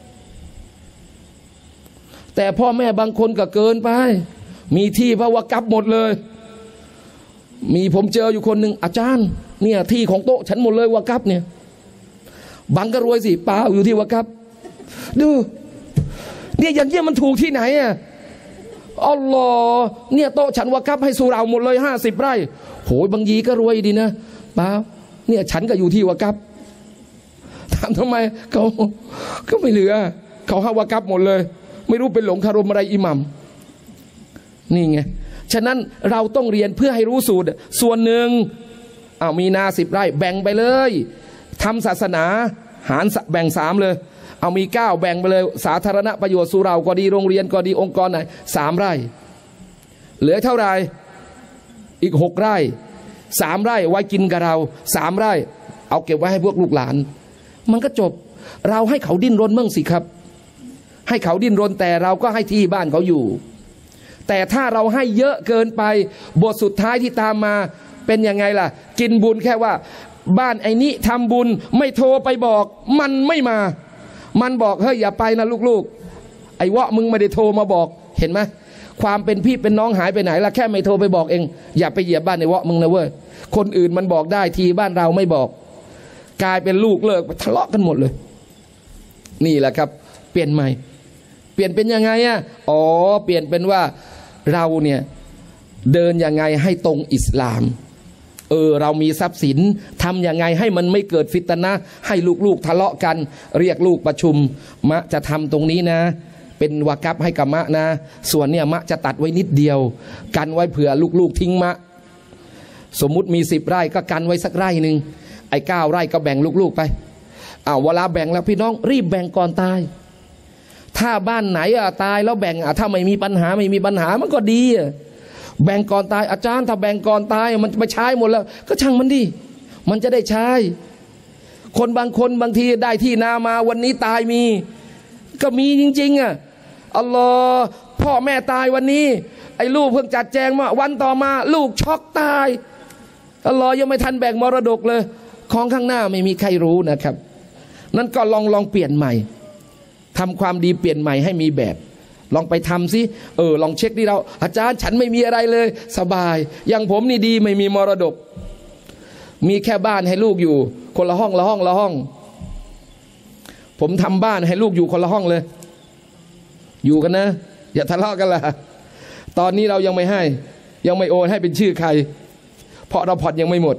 แต่พ่อแม่บางคนก็เกินไปมีที่พระวกัฟหมดเลยมีผมเจออยู่คนหนึ่งอาจารย์เนี่ยที่ของโต๊ะฉันหมดเลยวกัฟเนี่ยบังก็รวยสิเปล่าอยู่ที่วกัฟดูเนี่ยอย่างเงี้ยมันถูกที่ไหนอ่ะอัลลอฮ์เนี่ยโต๊ะฉันวกัฟให้สุเราหมดเลยห้าสิบไร่โหยบางยีก็รวยดีนะเปล่าเนี่ยฉันก็อยู่ที่วกัฟถามทำไมเขาก็ไม่เหลือเขาให้วกัฟหมดเลยไม่รู้เป็นหลงคารมอะไรอิหมัมนี่ไงฉะนั้นเราต้องเรียนเพื่อให้รู้สูตรส่วนหนึ่งอ้าวมีนาสิบไร่แบ่งไปเลยทำศาสนาหารแบ่งสามเลยเอามีเก้าแบ่งไปเลยสาธารณประโยชน์สุเราก็ดีโรงเรียนก็ดีองค์กรไหนสามไร่เหลือเท่าไรอีกหกไร่สามไร่ไว้กินกับเราสามไร่เอาเก็บไว้ให้พวกลูกหลานมันก็จบเราให้เขาดิ้นรนมั่งสิครับให้เขาดิ้นรนแต่เราก็ให้ที่บ้านเขาอยู่แต่ถ้าเราให้เยอะเกินไปบทสุดท้ายที่ตามมาเป็นยังไงล่ะกินบุญแค่ว่าบ้านไอ้นี้ทำบุญไม่โทรไปบอกมันไม่มามันบอกเฮ้ยอย่าไปนะลูกๆไอ้วะมึงไม่ได้โทรมาบอกเห็นไหมความเป็นพี่เป็นน้องหายไปไหนล่ะแค่ไม่โทรไปบอกเองอย่าไปเหยียบบ้านไอ้วะมึงนะเว้ยคนอื่นมันบอกได้ทีบ้านเราไม่บอกกลายเป็นลูกเลิกทะเลาะกันหมดเลยนี่แหละครับเปลี่ยนใหม่เปลี่ยนเป็นยังไงอ่ะอ๋อเปลี่ยนเป็นว่าเราเนี่ยเดินยังไงให้ตรงอิสลามเออเรามีทรัพย์สินทำยังไงให้มันไม่เกิดฟิตนะห์ให้ลูกๆทะเลาะกันเรียกลูกประชุมมะจะทำตรงนี้นะเป็นวากัฟให้กับมะนะส่วนเนี่ยมะจะตัดไว้นิดเดียวกันไว้เผื่อลูกๆทิ้งมะสมมุติมีสิบไร่ก็กันไว้สักไร่หนึ่งไอ้เก้าไร่ก็แบ่งลูกๆไปอ้าวเวลาแบ่งแล้วพี่น้องรีบแบ่งก่อนตายถ้าบ้านไหนอะตายแล้วแบ่งอะถ้าไม่มีปัญหาไม่มีปัญหามันก็ดีอะแบ่งก่อนตายอาจารย์ถ้าแบ่งก่อนตายมันไปใช้หมดแล้วก็ช่างมันดิมันจะได้ใช้คนบางคนบางทีได้ที่นามาวันนี้ตายมีก็มีจริงๆอะอัลลอฮ์พ่อแม่ตายวันนี้ไอ้ลูกเพิ่งจัดแจงมาวันต่อมาลูกช็อกตายอัลลอฮ์ยังไม่ทันแบ่งมรดกเลยของข้างหน้าไม่มีใครรู้นะครับนั่นก็ลองลองเปลี่ยนใหม่ทำความดีเปลี่ยนใหม่ให้มีแบบลองไปทำสิเออลองเช็คดิเราอาจารย์ฉันไม่มีอะไรเลยสบายอย่างผมนี่ดีไม่มีมรดกมีแค่บ้านให้ลูกอยู่คนละห้องละห้องละห้องผมทำบ้านให้ลูกอยู่คนละห้องเลยอยู่กันนะอย่าทะเลาะกันล่ะตอนนี้เรายังไม่ให้ยังไม่โอนให้เป็นชื่อใครเพราะเราผ่อนยังไม่หมด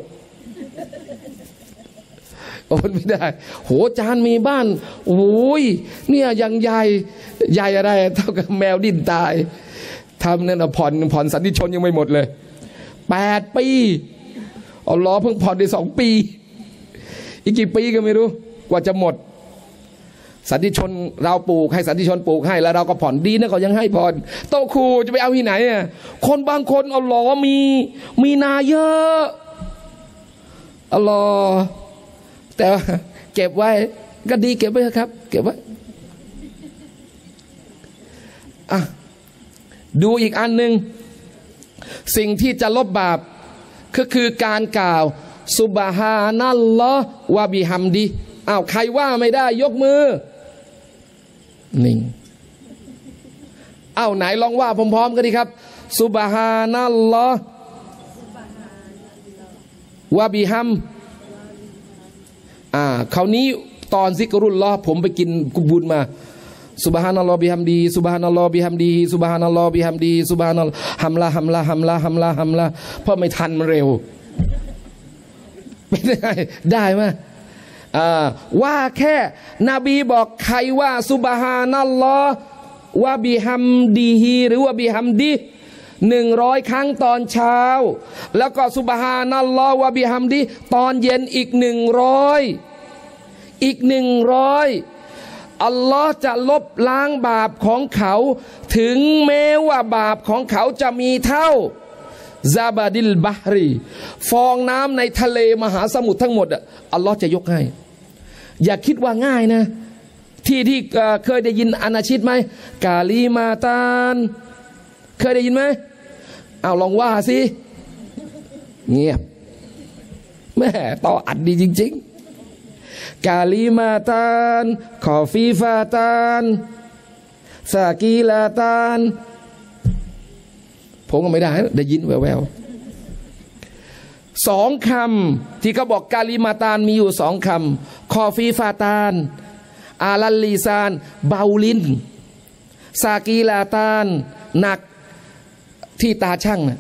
โอนไม่ได้โหจานมีบ้านโอ้ยเนี่ยยังใหญ่ใหญ่อะไรเท่ากับแมวดิ้นตายทำนั่นผ่อนผ่อนสันติชนยังไม่หมดเลยแปดปีเอาล้อเพิ่งผ่อนได้สองปีอีกกี่ปีก็ไม่รู้กว่าจะหมดสันติชนเราปลูกให้สันติชนปลูกให้แล้วเราก็ผ่อนดีนะเขายังให้ผ่อนโตครูจะไปเอาที่ไหนอ่ะคนบางคนเอาล้อมีมีนาเยอะเอาล้อแต่เก็บไว้ก็ดีเก็บไว้ครับเก็บไว้อ่ะดูอีกอันหนึ่งสิ่งที่จะลบบาปก็คือการกล่าวซุบฮานัลลอฮ์วะบิฮัมดิอ้าวใครว่าไม่ได้ยกมือนิ่งอ้าวไหนลองว่าพร้อมๆกันดีครับซุบฮานัลลอฮ์วะบิฮัมอ่าคราวนี้ตอนซิกรุลลอฮ์ผมไปกินกุบุญมาซุบฮานัลลอฮ์บิฮัมดีซุบฮานัลลอฮ์บิฮัมดีซุบฮานัลลอฮ์บิฮัมดีซุบฮานัลลอฮ์ฮัมละฮัมละฮัมละฮัมละฮัมละเพราะไม่ทันมันเร็วไม่ได้ได้ไหมอ่าว่าแค่นบีบอกใครว่าซุบฮานัลลอฮ์วะบิฮัมดีฮีหรือว่าบิฮัมดีหนึ่งร้อยครั้งตอนเช้าแล้วก็ซุบฮานัลลอฮ์วะบิฮัมดีตอนเย็นอีกหนึ่งร้อยอีกหนึ่งร้อยอัลลอฮ์จะลบล้างบาปของเขาถึงแม้ว่าบาปของเขาจะมีเท่าซาบาดิลบาฮรีฟองน้ำในทะเลมหาสมุทรทั้งหมดอ่ะอัลลอฮ์จะยกให้อย่าคิดว่าง่ายนะที่ที่เคยได้ยินอานาชิดไหมกาลีมาตานเคยได้ยินไหมเอาลองว่าสิเงียบแม่ต่ออัดดีจริงกาลิมาตานคอฟีฟาตานซากีลาตานผมก็ไม่ได้ได้ยินแววๆสองคำที่เขาบอกกาลิมาตานมีอยู่สองคำคอฟีฟาตานอาลัลลีซานเบาลิ้นซากีลาตานหนักที่ตาช่างนะ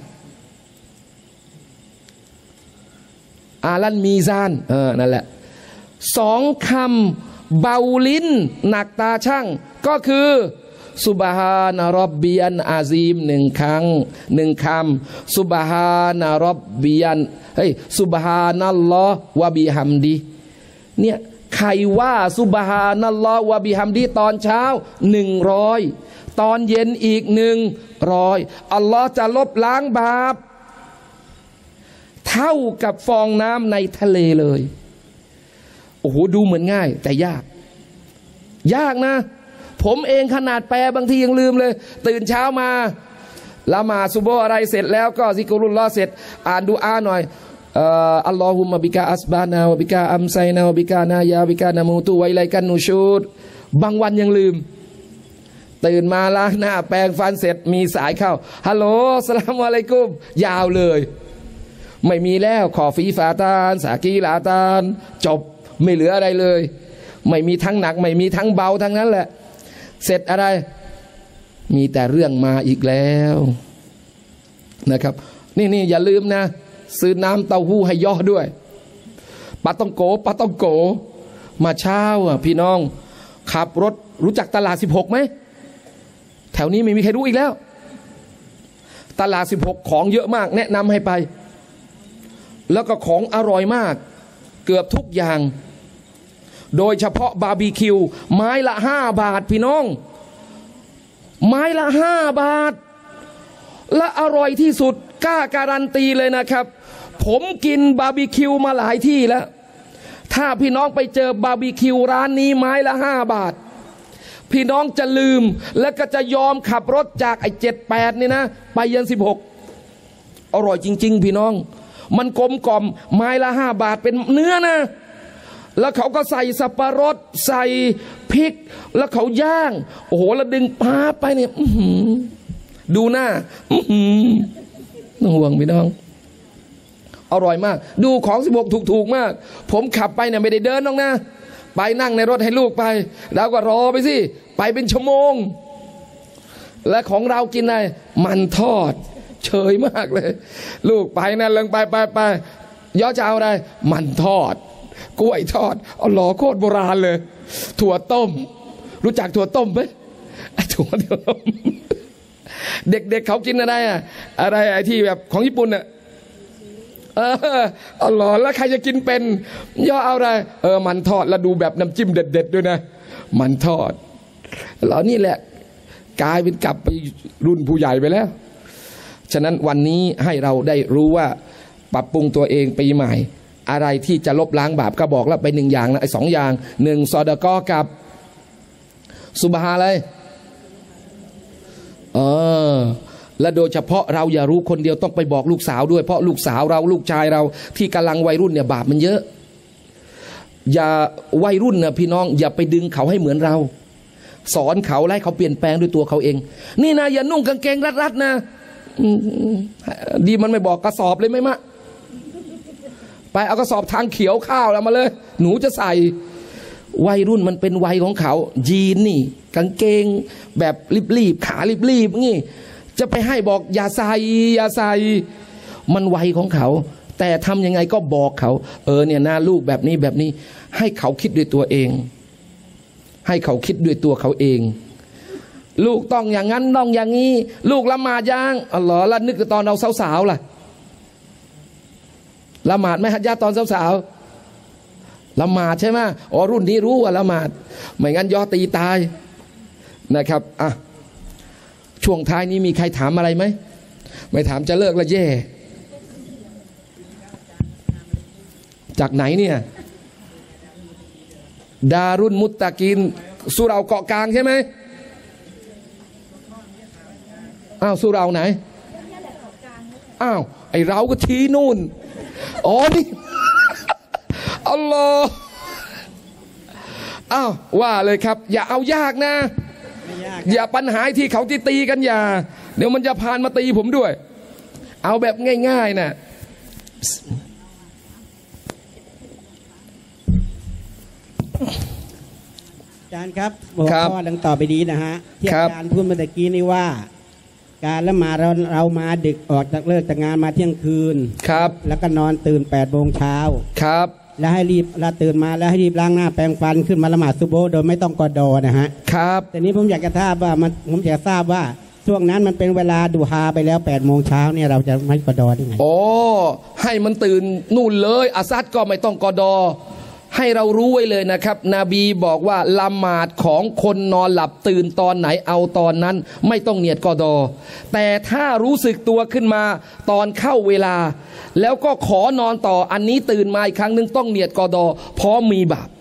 อาลันมีซานเออนั่นแหละสองคำเบาลิ้นหนักตาช่างก็คือซุบฮานะร็อบบิยันอาซีมหนึ่งครั้งหนึ่งคำซุบฮานะร็อบบิยันเฮ้ยซุบฮานัลลอฮ์วะบิฮัมดีเนี่ยใครว่าซุบฮานัลลอฮ์วะบิฮัมดีตอนเช้าหนึ่งร้อยตอนเย็นอีกหนึ่งร้อยอัลลอฮ์จะลบล้างบาปเท่ากับฟองน้ำในทะเลเลยโอ้โหดูเหมือนง่ายแต่ยากยากนะผมเองขนาดแปลบางทียังลืมเลยตื่นเช้ามาละหมาดซุบฮ์อะไรเสร็จแล้วก็ซิกรุลลอฮ์เสร็จอ่านดุอาหน่อยอัลลอฮุมะบิกาอัสบานะวะบิกาอัมไซนะวะบิกานายาบิกานามูตุไวไลกันนูชูดบางวันยังลืมตื่นมาล้างหน้าแปรงฟันเสร็จมีสายเข้าฮัลโหลสลามอะลัยกุมยาวเลยไม่มีแล้วขอฟีฟาตานสากีลาตานจบไม่เหลืออะไรเลยไม่มีทั้งหนักไม่มีทั้งเบาทั้งนั้นแหละเสร็จอะไรมีแต่เรื่องมาอีกแล้วนะครับนี่นี่อย่าลืมนะซื้อน้ำเต้าหู้ให้ย่อด้วยปาต้องโกปาต้องโกมาเช้าอ่ะพี่น้องขับรถรู้จักตลาดสิบหกไหมแถวนี้ไม่มีใครรู้อีกแล้วตลาดสิบหกของเยอะมากแนะนำให้ไปแล้วก็ของอร่อยมากเกือบทุกอย่างโดยเฉพาะบาร์บีคิวไม้ละห้าบาทพี่น้องไม้ละห้าบาทและอร่อยที่สุดกล้าการันตีเลยนะครับผมกินบาร์บีคิวมาหลายที่แล้วถ้าพี่น้องไปเจอบาร์บีคิวร้านนี้ไม้ละห้าบาทพี่น้องจะลืมแล้วก็จะยอมขับรถจากไอ้เจ็ดแปดนี่นะไปยันสิบหกอร่อยจริงๆพี่น้องมันกลมกล่อมไม้ละห้าบาทเป็นเนื้อนะแล้วเขาก็ใส่สับปะรดใส่พริกแล้วเขาย่างโอ้โหแล้วดึงปลาไปเนี่ยดูหน้าต้องห่วงพี่น้องอร่อยมากดูของสิบหกถูกๆมากผมขับไปเนี่ยไม่ได้เดินน้องนะไปนั่งในรถให้ลูกไปแล้วก็รอไปสิไปเป็นชั่วโมงและของเรากินอะไรมันทอดเฉยมากเลยลูกไปนะเลิงไปไปไปย่อจะเอาอะไรมันทอดกล้วยทอดเอาหล่อโคตรโบราณเลยถั่วต้มรู้จักถั่วต้มไหมไอ้ถั่วต้มเด็กๆ เ, เขากินอะไรอ่ะอะไรไอ้ที่แบบของญี่ปุ่นอ่ะเออเอาหล่อแล้วใครจะกินเป็นย่อเอาอะไรเออมันทอดแล้วดูแบบน้ำจิ้มเด็ดๆด้วยนะมันทอดแล้วนี่แหละกลายเป็นกลับไปรุ่นผู้ใหญ่ไปแล้วฉะนั้นวันนี้ให้เราได้รู้ว่าปรับปรุงตัวเองปีใหม่อะไรที่จะลบล้างบาปก็บอกแล้วไปหนึ่งอย่างนะไอ้สองอย่างหนึ่งซอดะกอกับซุบฮาอะไรเออและโดยเฉพาะเราอย่ารู้คนเดียวต้องไปบอกลูกสาวด้วยเพราะลูกสาวเราลูกชายเราที่กำลังวัยรุ่นเนี่ยบาปมันเยอะอย่าวัยรุ่นนะพี่น้องอย่าไปดึงเขาให้เหมือนเราสอนเขาให้เขาเปลี่ยนแปลงด้วยตัวเขาเองนี่นะอย่านุ่งกางเกงรัดๆนะดีมันไม่บอกกระสอบเลยไหมมะไปเอากระสอบทางเขียวข้าวแล้วมาเลยหนูจะใส่วัยรุ่นมันเป็นวัยของเขายีนนี่กางเกงแบบรีบๆขารีบๆงี้จะไปให้บอกอย่าใส่อย่าใส่มันวัยของเขาแต่ทำยังไงก็บอกเขาเออเนี่ยหน้าลูกแบบนี้แบบนี้ให้เขาคิดด้วยตัวเองให้เขาคิดด้วยตัวเขาเองลูกต้องอย่างนั้นต้องอย่างนี้ลูกละหมาดยังอ๋อเหรอแล้วนึกตอนเราสาวๆล่ะละหมาดไหมฮัจญาตอนสาวๆละหมาดใช่ไหมอ๋อรุ่นนี้รู้ว่าละหมาดไม่งั้นย่อตีตายนะครับอ่ะช่วงท้ายนี้มีใครถามอะไรไหมไม่ถามจะเลิกละแย่จากไหนเนี่ยดารุนมุตตะกินสุเราเกาะกลางใช่ไหมอ้าวสุเราไหนอ้าวไอเราก็ชี้นู่นอ๋อนี่อัลลอฮ์อ้าวว่าเลยครับอย่าเอายากนะอย่าปัญหาที่เขาที่ตีกันอย่าเดี๋ยวมันจะพานมาตีผมด้วยเอาแบบง่ายๆนะอาจารย์ครับหัวข้อดังต่อไปนี้นะฮะที่อาจารย์พูดเมื่อกี้นี้ว่าการละหมาดเราเรามาดึกออกจากเลิกจากงานมาเที่ยงคืนครับแล้วก็นอนตื่นแปดโมงเช้าครับแล้วให้รีบเราตื่นมาแล้วให้รีบล้างหน้าแปรงฟันขึ้นมาละหมาดซุบโบโดยไม่ต้องกอดอนะฮะครับแต่นี้ผมอยากจะทราบว่ามันผมอยากทราบว่าช่วงนั้นมันเป็นเวลาดูฮาไปแล้วแปดโมงเช้าเนี่ยเราจะไม่กอดอได้ไงโอ้ให้มันตื่นนู่นเลยอาซัดก็ไม่ต้องกอดอให้เรารู้ไว้เลยนะครับนบีบอกว่าละหมาดของคนนอนหลับตื่นตอนไหนเอาตอนนั้นไม่ต้องเนียดกอดอแต่ถ้ารู้สึกตัวขึ้นมาตอนเข้าเวลาแล้วก็ขอนอนต่ออันนี้ตื่นมาอีกครั้งนึงต้องเนียดกอดอเพราะมีบาป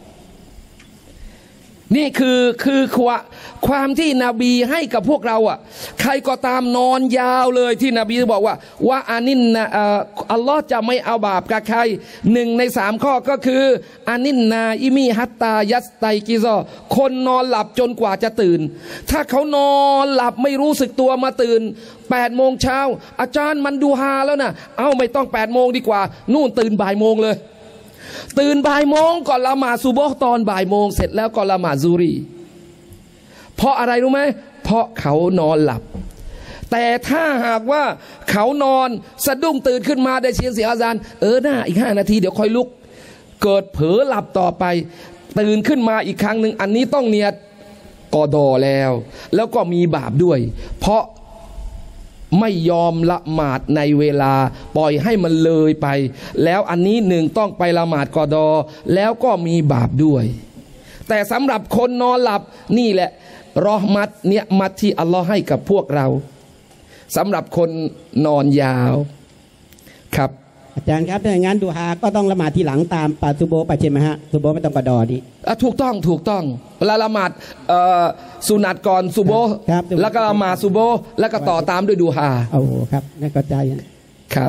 นี่คือคือความที่นบีให้กับพวกเราอ่ะใครก็ตามนอนยาวเลยที่นบีบอกว่าว่าอานินนะอัลลอฮ์จะไม่เอาบาปกับใครหนึ่งในสามข้อก็คืออานินนาอิมีฮัตตายัสไตกิซอคนนอนหลับจนกว่าจะตื่นถ้าเขานอนหลับไม่รู้สึกตัวมาตื่นแปดโมงเช้าอาจารย์มันดูฮาแล้วนะเอาไม่ต้องแปดโมงดีกว่านู่นตื่นบ่ายโมงเลยตื่นบ่ายโมงก่อนละหมาดซุบฮ์ตอนบ่ายโมงเสร็จแล้วก็ละหมาดซูรีเพราะอะไรรู้ไหมเพราะเขานอนหลับแต่ถ้าหากว่าเขานอนสะดุ้งตื่นขึ้นมาได้เสียงเสียงอาจารย์เออหน้าอีกห้านาทีเดี๋ยวค่อยลุกเกิดเผลอหลับต่อไปตื่นขึ้นมาอีกครั้งหนึ่งอันนี้ต้องเนียดกอดอแล้วแล้วก็มีบาปด้วยเพราะไม่ยอมละหมาดในเวลาปล่อยให้มันเลยไปแล้วอันนี้หนึ่งต้องไปละหมาดกอดอแล้วก็มีบาปด้วยแต่สำหรับคนนอนหลับนี่แหละรอห์มัตเนี่ยมัตที่อัลลอฮ์ให้กับพวกเราสำหรับคนนอนยาวครับอาจารย์ครับถ้าอย่างนั้นดูฮาก็ต้องละหมาดทีหลังตามปาซุโบไปใช่ไหมฮะซุโบไม่ต้องกระดอดิถูกต้องถูกต้องเวลาละหมาดสุนัตก่อนซุโบแล้วก็ละหมาดซุโบแล้วก็ต่อตามด้วยดูฮาโอ้ครับนั่นก็ใจครับ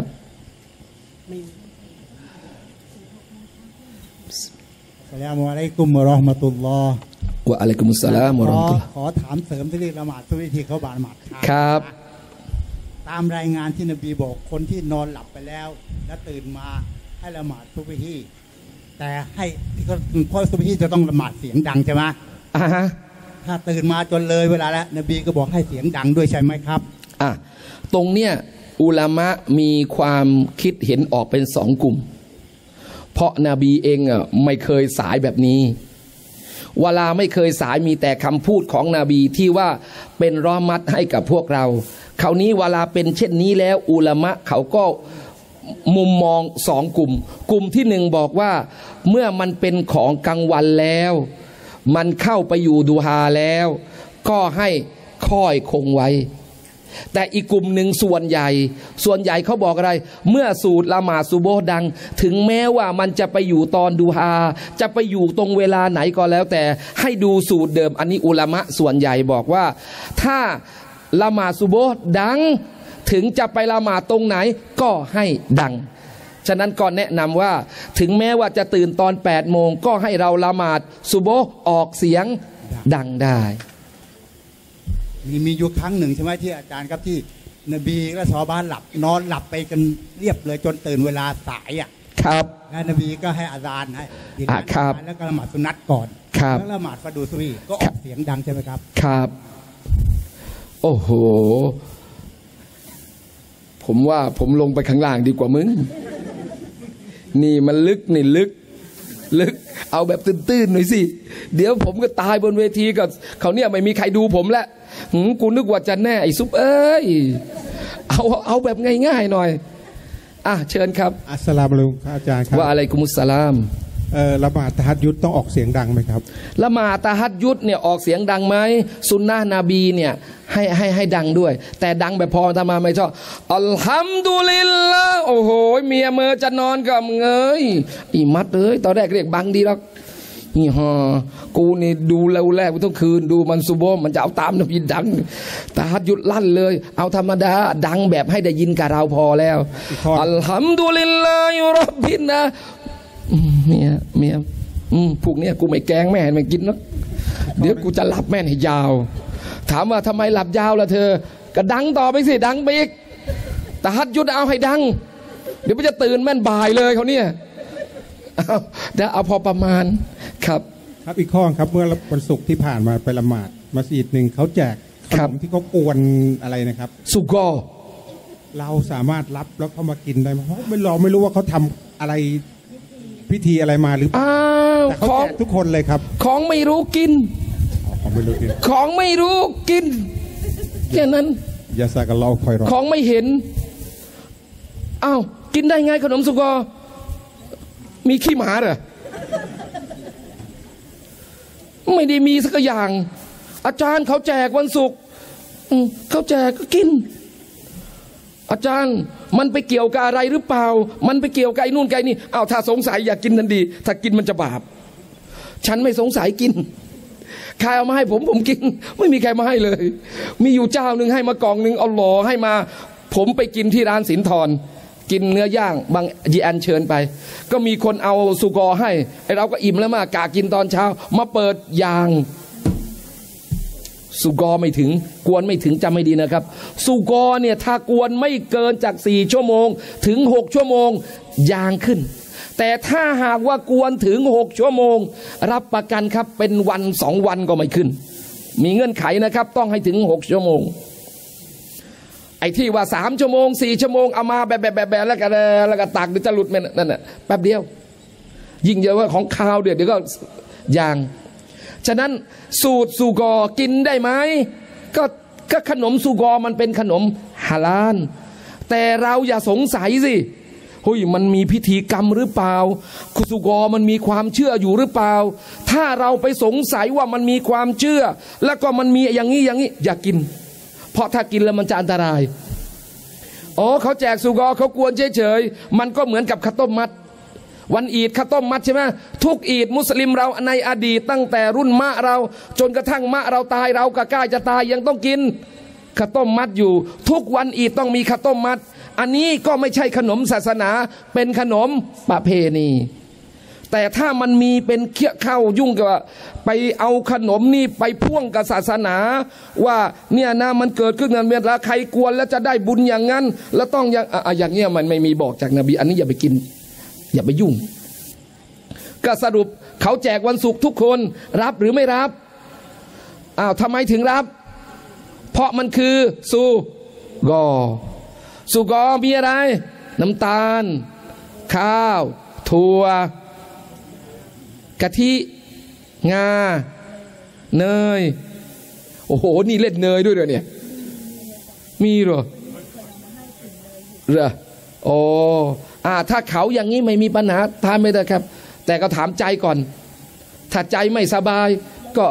อัสลามุอะลัยกุมวะเราะห์มะตุลลอฮ์วะอะลัยกุมุสสลามวะเราะห์มะตุลลอฮ์ขอถามเสริมที่เรียกละหมาดทุกวิธีเขาบานหมัดครับตามรายงานที่นบีบอกคนที่นอนหลับไปแล้วแล้วตื่นมาให้ละหมาดทุกวิธีแต่ให้ที่เขาเพราะทุกวิธีจะต้องละหมาดเสียงดังใช่ไหมอ่าฮะถ้าตื่นมาจนเลยเวลาแล้วนบีก็บอกให้เสียงดังด้วยใช่ไหมครับอ่ะตรงเนี้ยอุลามะมีความคิดเห็นออกเป็นสองกลุ่มเพราะนบีเองอ่ะไม่เคยสายแบบนี้เวลาไม่เคยสายมีแต่คำพูดของนบีที่ว่าเป็นรอมัดให้กับพวกเราคราวนี้เวลาเป็นเช่นนี้แล้วอุลามะเขาก็มุมมองสองกลุ่มกลุ่มที่หนึ่งบอกว่าเมื่อมันเป็นของกลางวันแล้วมันเข้าไปอยู่ดูฮาแล้วก็ให้ค่อยคงไว้แต่อีกกลุ่มหนึ่งส่วนใหญ่ส่วนใหญ่เขาบอกอะไรเมื่อสูตรละหมาดซุโบฮ์ดังถึงแม้ว่ามันจะไปอยู่ตอนดูฮาจะไปอยู่ตรงเวลาไหนก็แล้วแต่ให้ดูสูตรเดิมอันนี้อุลามะส่วนใหญ่บอกว่าถ้าละหมาดซุโบฮ์ดังถึงจะไปละหมาดตรงไหนก็ให้ดังฉะนั้นก็แนะนำว่าถึงแม้ว่าจะตื่นตอนแปดโมงก็ให้เราละหมาดซุโบฮ์ออกเสียงดังได้มีมีอยู่ครั้งหนึ่งใช่ไหมที่อาจารย์ครับที่นบีและชาวบ้านหลับนอนหลับไปกันเรียบเลยจนตื่นเวลาสายอ่ะครับแล้วนบีก็ให้อาจารย์ให้อ่ะครับแล้วก็ละหมาดสุนัตก่อนแล้วละหมาดฟาดูซุรีก็ออกเสียงดังใช่ไหมครับครับโอ้โหผมว่าผมลงไปข้างล่างดีกว่ามึงนี่มันลึกนี่ลึกลึกเอาแบบตื้นๆหน่อยสิเดี๋ยวผมก็ตายบนเวทีกับเขาเนี่ยไม่มีใครดูผมแล้วหืมกูนึกว่าจะแน่ไอ้ซุปเอ้ยเอาเอาแบบง่ายๆหน่อยอ่ะเชิญครับอัสสลามุอะลัยกุมอาจารย์ครับว่าอะไรกุมุสสลามเอ่อละหมาดตะฮัดยุดต้องออกเสียงดังไหมครับละหมาดตะฮัดยุดเนี่ยออกเสียงดังไหมซุนนะห์นบีเนี่ยให้ให้ให้ดังด้วยแต่ดังแบบพอทำมาไม่ชอบอัลฮัมดุลิลลาห์โอ้โหเมียเมอจะนอนกับเงยอีมัดเอ้ยตอนแรกเรียกบังดีหรอกนี่ฮะกูนี่ดูแล้วแรกทุกคืนดูมันซุโบมันจะเอาตามนบีดังตะฮัดยุดลั่นเลยเอาธรรมดาดังแบบให้ได้ยินกับเราพอแล้วอัลฮัมดุลิลลาฮิร็อบบินะเมียเมียอืมพวกเนี้ยกูไม่แกงแม่ให้มันกินนะเดี๋ยวกูจะหลับแม่ให้ยาว ถามว่าทำไมหลับยาวล่ะเธอก็ดังต่อไปสิดังไปอีกแต่ฮัดยุดเอาให้ดังเดี๋ยวมันจะตื่นแม่นบ่ายเลยเขาเนี่ยเอาเดี๋ยวเอาพอประมาณครับครับอีกข้อครับเมื่อวันศุกร์ที่ผ่านมาไปละหมาดมัสยิดหนึ่งเขาแจกขนมที่เขากวนอะไรนะครับสุกอเราสามารถรับแล้วเข้ามากินได้ไหมเพราะไม่เราไม่รู้ว่าเขาทำอะไรพิธีอะไรมาหรือเปล่าแต่เขาแจกทุกคนเลยครับของไม่รู้กินของไม่รู้กินของไม่รู้กินแค่นั้นยาซากับเราคอยรอของไม่เห็นอ้าวกินได้ไงขนมสุกอมีขี้หมาเหรอไม่ได้มีสักอย่างอาจารย์เขาแจกวันศุกร์เขาแจกก็กินอาจารย์มันไปเกี่ยวกับอะไรหรือเปล่ามันไปเกี่ยวกับไอ้นู่นไอ้นี่อ้าวถ้าสงสัยอย่ากินทันทีถ้ากินมันจะบาปฉันไม่สงสัยกินใครเอามาให้ผมผมกินไม่มีใครมาให้เลยมีอยู่เจ้าหนึ่งให้มากล่องหนึ่งเอาหล่อให้มาผมไปกินที่ร้านสินทรกินเนื้อย่างบางยีอันเชิญไปก็มีคนเอาสุกอให้ไอเราก็อิ่มแล้วมากากินตอนเช้ามาเปิดยางสุกอไม่ถึงกวนไม่ถึงจำไม่ดีนะครับสุกอเนี่ยถ้ากวนไม่เกินจากสี่ชั่วโมงถึงหกชั่วโมงยางขึ้นแต่ถ้าหากว่ากวนถึงหกชั่วโมงรับประกันครับเป็นวันสองวันก็ไม่ขึ้นมีเงื่อนไขนะครับต้องให้ถึงหกชั่วโมงไอ้ที่ว่าสามชั่วโมงสี่ชั่วโมงเอามาแบบแบบแบบแล้วก็แล้วก็ตักเดี๋ยวจะหลุดมันนั่นแหละแป๊บเดียวยิ่งเยอะว่าของข้าวเดี๋ยวเดี๋ยวก็ยางฉะนั้นสูตรสุกอกินได้ไหมก็ก็ขนมสุกอมันเป็นขนมฮาลาลแต่เราอย่าสงสัยสิเฮ้ยมันมีพิธีกรรมหรือเปล่าสุกอมันมีความเชื่ออยู่หรือเปล่าถ้าเราไปสงสัยว่ามันมีความเชื่อแล้วก็มันมีอย่างนี้อย่างนี้อย่ากินเพราะถ้ากินแล้วมันจะอันตรายอ๋อเขาแจกสุกอเขากวนเฉยๆมันก็เหมือนกับข้าวต้มมัดวันอีดข้าวต้มมัดใช่ไหมทุกอีดมุสลิมเราในอดีตตั้งแต่รุ่นมะเราจนกระทั่งมะเราตายเราก็ใกล้จะตายยังต้องกินข้าวต้มมัดอยู่ทุกวันอีดต้องมีข้าวต้มมัดอันนี้ก็ไม่ใช่ขนมศาสนาเป็นขนมประเพณีแต่ถ้ามันมีเป็นเคี้ยเข้ายุ่งกับไปเอาขนมนี่ไปพ่วงกับศาสนาว่าเนี่ยนะมันเกิดขึ้นนั้นเวลาใครกวนแล้วจะได้บุญอย่างนั้นแล้วต้องอย่างอ่ะอย่างเงี้ยมันไม่มีบอกจากนบีอันนี้อย่าไปกินอย่าไปยุ่งก็สรุปเขาแจกวันศุกร์ทุกคนรับหรือไม่รับอ้าวทำไมถึงรับเพราะมันคือสุกอสุกอมีอะไรน้ำตาลข้าวถั่วกะทิงาเนยโอ้โหนี่เล่นเนยด้วยเหรอเนี่ยมีเหรอเหรอโอ้อ่าถ้าเขาอย่างนี้ไม่มีปัญหาทานไม่ได้ครับแต่ก็ถามใจก่อนถ้าใจไม่สบายก็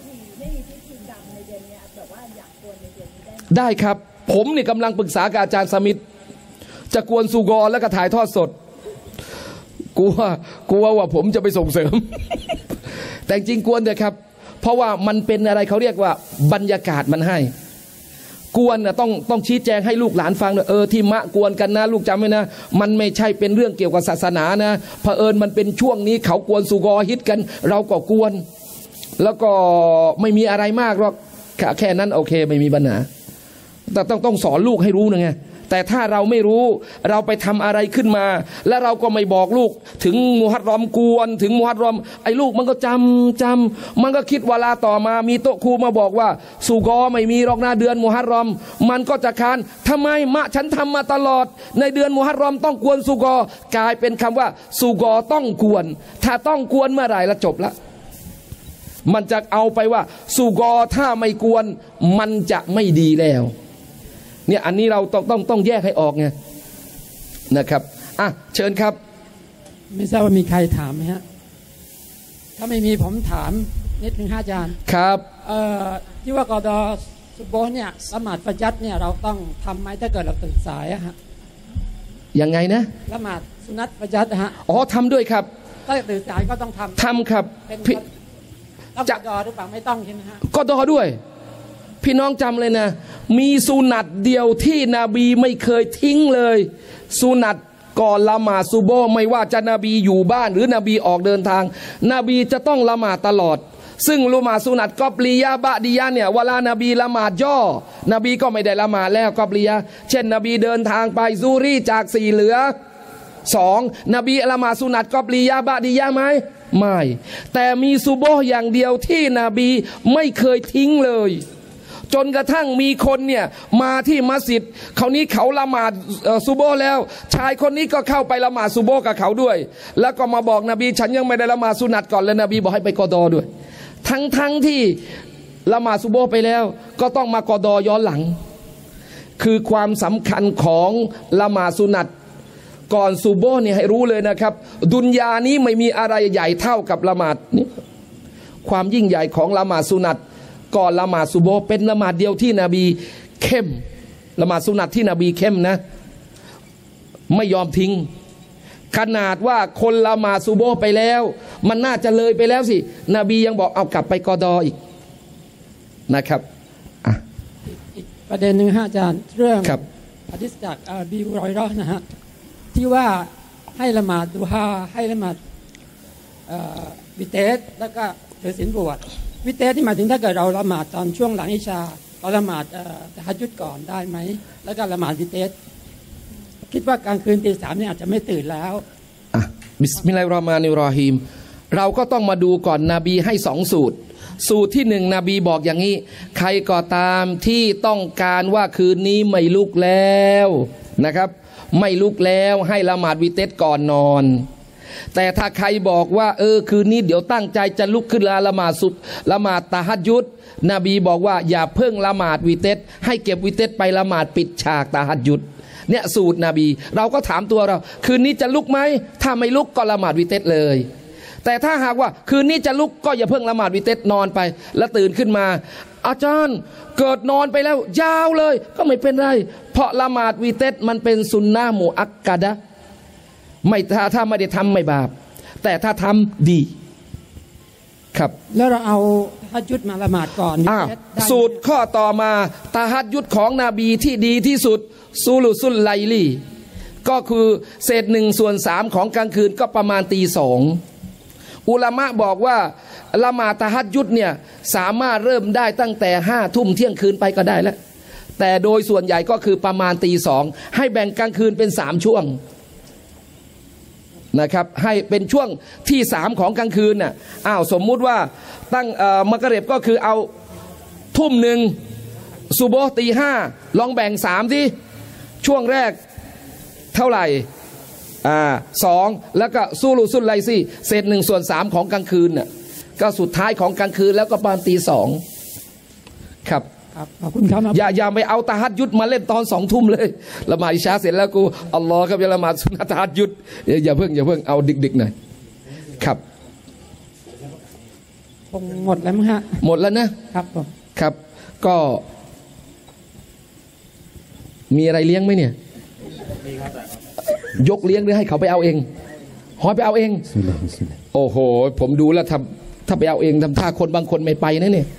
ได้ครับผมนี่กำลังปรึกษากับอาจารย์สมิทธิ์จะกวนสุกอแล้วก็ถ่ายทอดสดกลัวกลัวว่าผมจะไปส่งเสริม แต่จริงกวนเถอะครับเพราะว่ามันเป็นอะไรเขาเรียกว่าบรรยากาศมันให้กวนนะต้องต้องชี้แจงให้ลูกหลานฟังเออที่มะกวนกันนะลูกจำไว้นะมันไม่ใช่เป็นเรื่องเกี่ยวกับศาสนานะเผอิญมันเป็นช่วงนี้เขากวนสุกอฮิตกันเราก็กวนแล้วก็ไม่มีอะไรมากหรอกแค่นั้นโอเคไม่มีปัญหาแต่ต้องต้องสอนลูกให้รู้นะไงแต่ถ้าเราไม่รู้เราไปทำอะไรขึ้นมาแล้วเราก็ไม่บอกลูกถึงมุฮัรรอมกวนถึงมุฮัรรอมไอ้ลูกมันก็จำจำมันก็คิดเวลาต่อมามีโต๊ะครูมาบอกว่าสุกอไม่มีหรอกนะเดือนมุฮัรรอมมันก็จะค้านทำไมมะฉันทำมาตลอดในเดือนมุฮัรรอมต้องกวนสุกอกลายเป็นคำว่าสุกอต้องกวนถ้าต้องกวนเมื่อไหร่ละจบละมันจะเอาไปว่าสุกอถ้าไม่กวนมันจะไม่ดีแล้วเนี่ยอันนี้เราต้องต้องต้องแยกให้ออกไงนะครับอ่ะเชิญครับไม่ทราบว่ามีใครถามไหมฮะถ้าไม่มีผมถามนิดนึงอาจารย์ครับเอ่อที่ว่ากอดอซุโบเนี่ยละหมาดฟัจญัรเนี่ยเราต้องทำไหมถ้าเกิดเราตื่นสายอะฮะยังไงนะละหมาดสุนัตฟัจญัรฮะอ๋อทำด้วยครับถ้าตื่นสายก็ต้องทำทำครับต้องกอดอหรือเปล่าไม่ต้องใช่ไหมฮะกอดอด้วยพี่น้องจำเลยนะมีสุนัตเดียวที่นบีไม่เคยทิ้งเลยสุนัตก่อนละหมาดซุโบห์ไม่ว่าจะนบีอยู่บ้านหรือนบีออกเดินทางนบีจะต้องละหมาดตลอดซึ่งละหมาดสุนัตกอบลียะบะดียะเนี่ยเวลานบีละหมาดย่อนบีก็ไม่ได้ละหมาดแล้วกอบลียะเช่นนบีเดินทางไปซูรีจากสี่เหลือสองนบีละหมาดสุนัตกอบลียะบะดียะไหมไม่แต่มีซุโบห์อย่างเดียวที่นบีไม่เคยทิ้งเลยจนกระทั่งมีคนเนี่ยมาที่มัสยิดเขานี้เขาละหมาดซุโบห์แล้วชายคนนี้ก็เข้าไปละหมาดซุโบห์กับเขาด้วยแล้วก็มาบอกนบีฉันยังไม่ได้ละหมาดสุนัตก่อนเลยนบีบอกให้ไปกอดอด้วยทั้งทั้งที่ละหมาดซุโบห์ไปแล้วก็ต้องมากอดอย้อนหลังคือความสำคัญของละหมาดสุนัตก่อนซุโบห์เนี่ยให้รู้เลยนะครับดุนยานี้ไม่มีอะไรใหญ่เท่ากับละหมาดนี้ความยิ่งใหญ่ของละหมาดสุนัตก่อนละหมาดซุโบห์เป็นละหมาดเดียวที่นบีเข้มละหมาดสุนัตที่นบีเข้มนะไม่ยอมทิ้งขนาดว่าคนละหมาดซุโบห์ไปแล้วมันน่าจะเลยไปแล้วสินบียังบอกเอากลับไปกอดออีกนะครับอ่ะอีกประเด็นหนึ่งฮะอาจารย์เรื่องครับหะดีษจากอบีฮุรอยเราะห์นะฮะที่ว่าให้ละหมาดดุฮาให้ละหมาดวิเตสแล้วก็ถือศีลบวชวิเตสที่หมายถึงถ้าเกิดเราละหมาดตอนช่วงหลังอิชาเราละหมาดตะฮัจญุดก่อนได้ไหมแล้วก็ละหมาดวิเตสคิดว่ากลางคืนตีสามเนี่ยอาจจะไม่ตื่นแล้วอ่ะบิสมิลลาฮิรเราะห์มานิรเราะฮีมเราก็ต้องมาดูก่อนนบีให้สองสูตรสูตรที่หนึ่งนบีบอกอย่างนี้ใครก็ตามที่ต้องการว่าคืนนี้ไม่ลุกแล้วนะครับไม่ลุกแล้วให้ละหมาดวิเตสก่อนนอนแต่ถ้าใครบอกว่าเออคืนนี้เดี๋ยวตั้งใจจะลุกขึ้นละหมาดสุบละหมาดตะฮัจญุดนบีบอกว่าอย่าเพิ่งละหมาดวิเตสให้เก็บวิเตสไปละหมาดปิดฉากตะฮัจญุดเนี่ยสูตรนบีเราก็ถามตัวเราคืนนี้จะลุกไหมถ้าไม่ลุกก็ละหมาดวิเตสเลยแต่ถ้าหากว่าคืนนี้จะลุกก็อย่าเพิ่งละหมาดวิเตสนอนไปแล้วตื่นขึ้นมาอาจารย์เกิดนอนไปแล้วยาวเลยก็ไม่เป็นไรเพราะละหมาดวิเตสมันเป็นสุนนะมุอักกะดะไม่ถ้าถ้าไม่ได้ทำไม่บาปแต่ถ้าทำดีครับแล้วเราเอาตะฮัจญุดมาละหมาดก่อนอ่าสูตรข้อต่อมาตะฮัจญุดของนบีที่ดีที่สุดซูลุซุลไลลีก็คือเศษหนึ่งส่วนสามของกลางคืนก็ประมาณตีสองอุลามะบอกว่าละหมาดตะฮัจญุดเนี่ยสามารถเริ่มได้ตั้งแต่ห้าทุ่มเที่ยงคืนไปก็ได้แล้วแต่โดยส่วนใหญ่ก็คือประมาณตีสองให้แบ่งกลางคืนเป็นสามช่วงนะครับให้เป็นช่วงที่สามของกลางคืนน่ะอ้าวสมมุติว่าตั้งเอ่อมักริบก็คือเอาทุ่มหนึ่งซุโบห์ตีห้าลองแบ่งสามที่ช่วงแรกเท่าไหร่อ่าสองแล้วก็ซูลุซุลไลซีเศษหนึ่งส่วนสามของกลางคืนน่ะก็สุดท้ายของกลางคืนแล้วก็ประมาณตีสองครับขอบคุณครับอย่าอย่าไปเอาตะฮัจญุดมาเล่นตอนสองทุ่มเลยละหมาดอิชาเสร็จแล้วกูอัลลอฮ์ครับอย่าละหมาดสุนนะตะฮัจญุดอย่าเพิ่งอย่าเพิ่งเอาดึกๆหน่อยครับคงหมดแล้วมั้งฮะหมดแล้วนะครับผมครับก็มีอะไรเลี้ยงไหมเนี่ยยกเลี้ยงหรือให้เขาไปเอาเองหอยไปเอาเองโอ้โหผมดูแล้วทำถ้าไปเอาเองทำท่าคนบางคนไม่ไปนะเนี่ย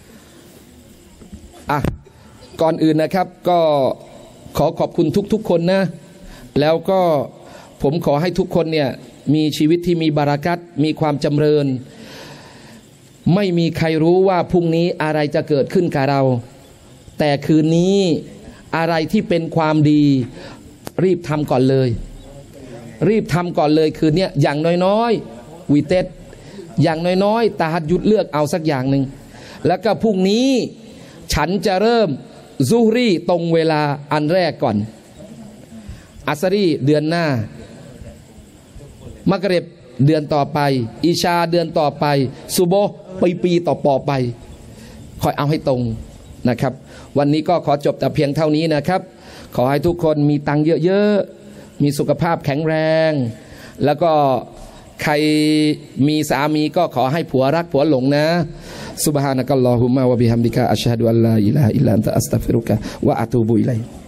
อ่ะก่อนอื่นนะครับก็ขอขอบคุณทุกๆคนนะแล้วก็ผมขอให้ทุกคนเนี่ยมีชีวิตที่มีบารักัตมีความจำเริญไม่มีใครรู้ว่าพรุ่งนี้อะไรจะเกิดขึ้นกับเราแต่คืนนี้อะไรที่เป็นความดีรีบทำก่อนเลยรีบทำก่อนเลยคืนนี้อย่างน้อยๆวิเตสอย่างน้อยๆตะฮัจญุดเลือกเอาสักอย่างหนึ่งแล้วก็พรุ่งนี้ฉันจะเริ่มซุฮรีตรงเวลาอันแรกก่อนอัสรีเดือนหน้ามักริบเดือนต่อไปอิชาเดือนต่อไปซุโบห์ปีปีต่อปอไปคอยเอาให้ตรงนะครับวันนี้ก็ขอจบแต่เพียงเท่านี้นะครับขอให้ทุกคนมีตังค์เยอะๆมีสุขภาพแข็งแรงแล้วก็ใครมีสามีก็ขอให้ผัวรักผัวหลงนะซุบฮานะกัลลอฮุมะวะบิฮัมดิกะอัชฮะดุอัลลาอิลาฮะอิลลัลลอฮอัสตัฆฟิรุกะวะอะตูบุอิลัยฮิ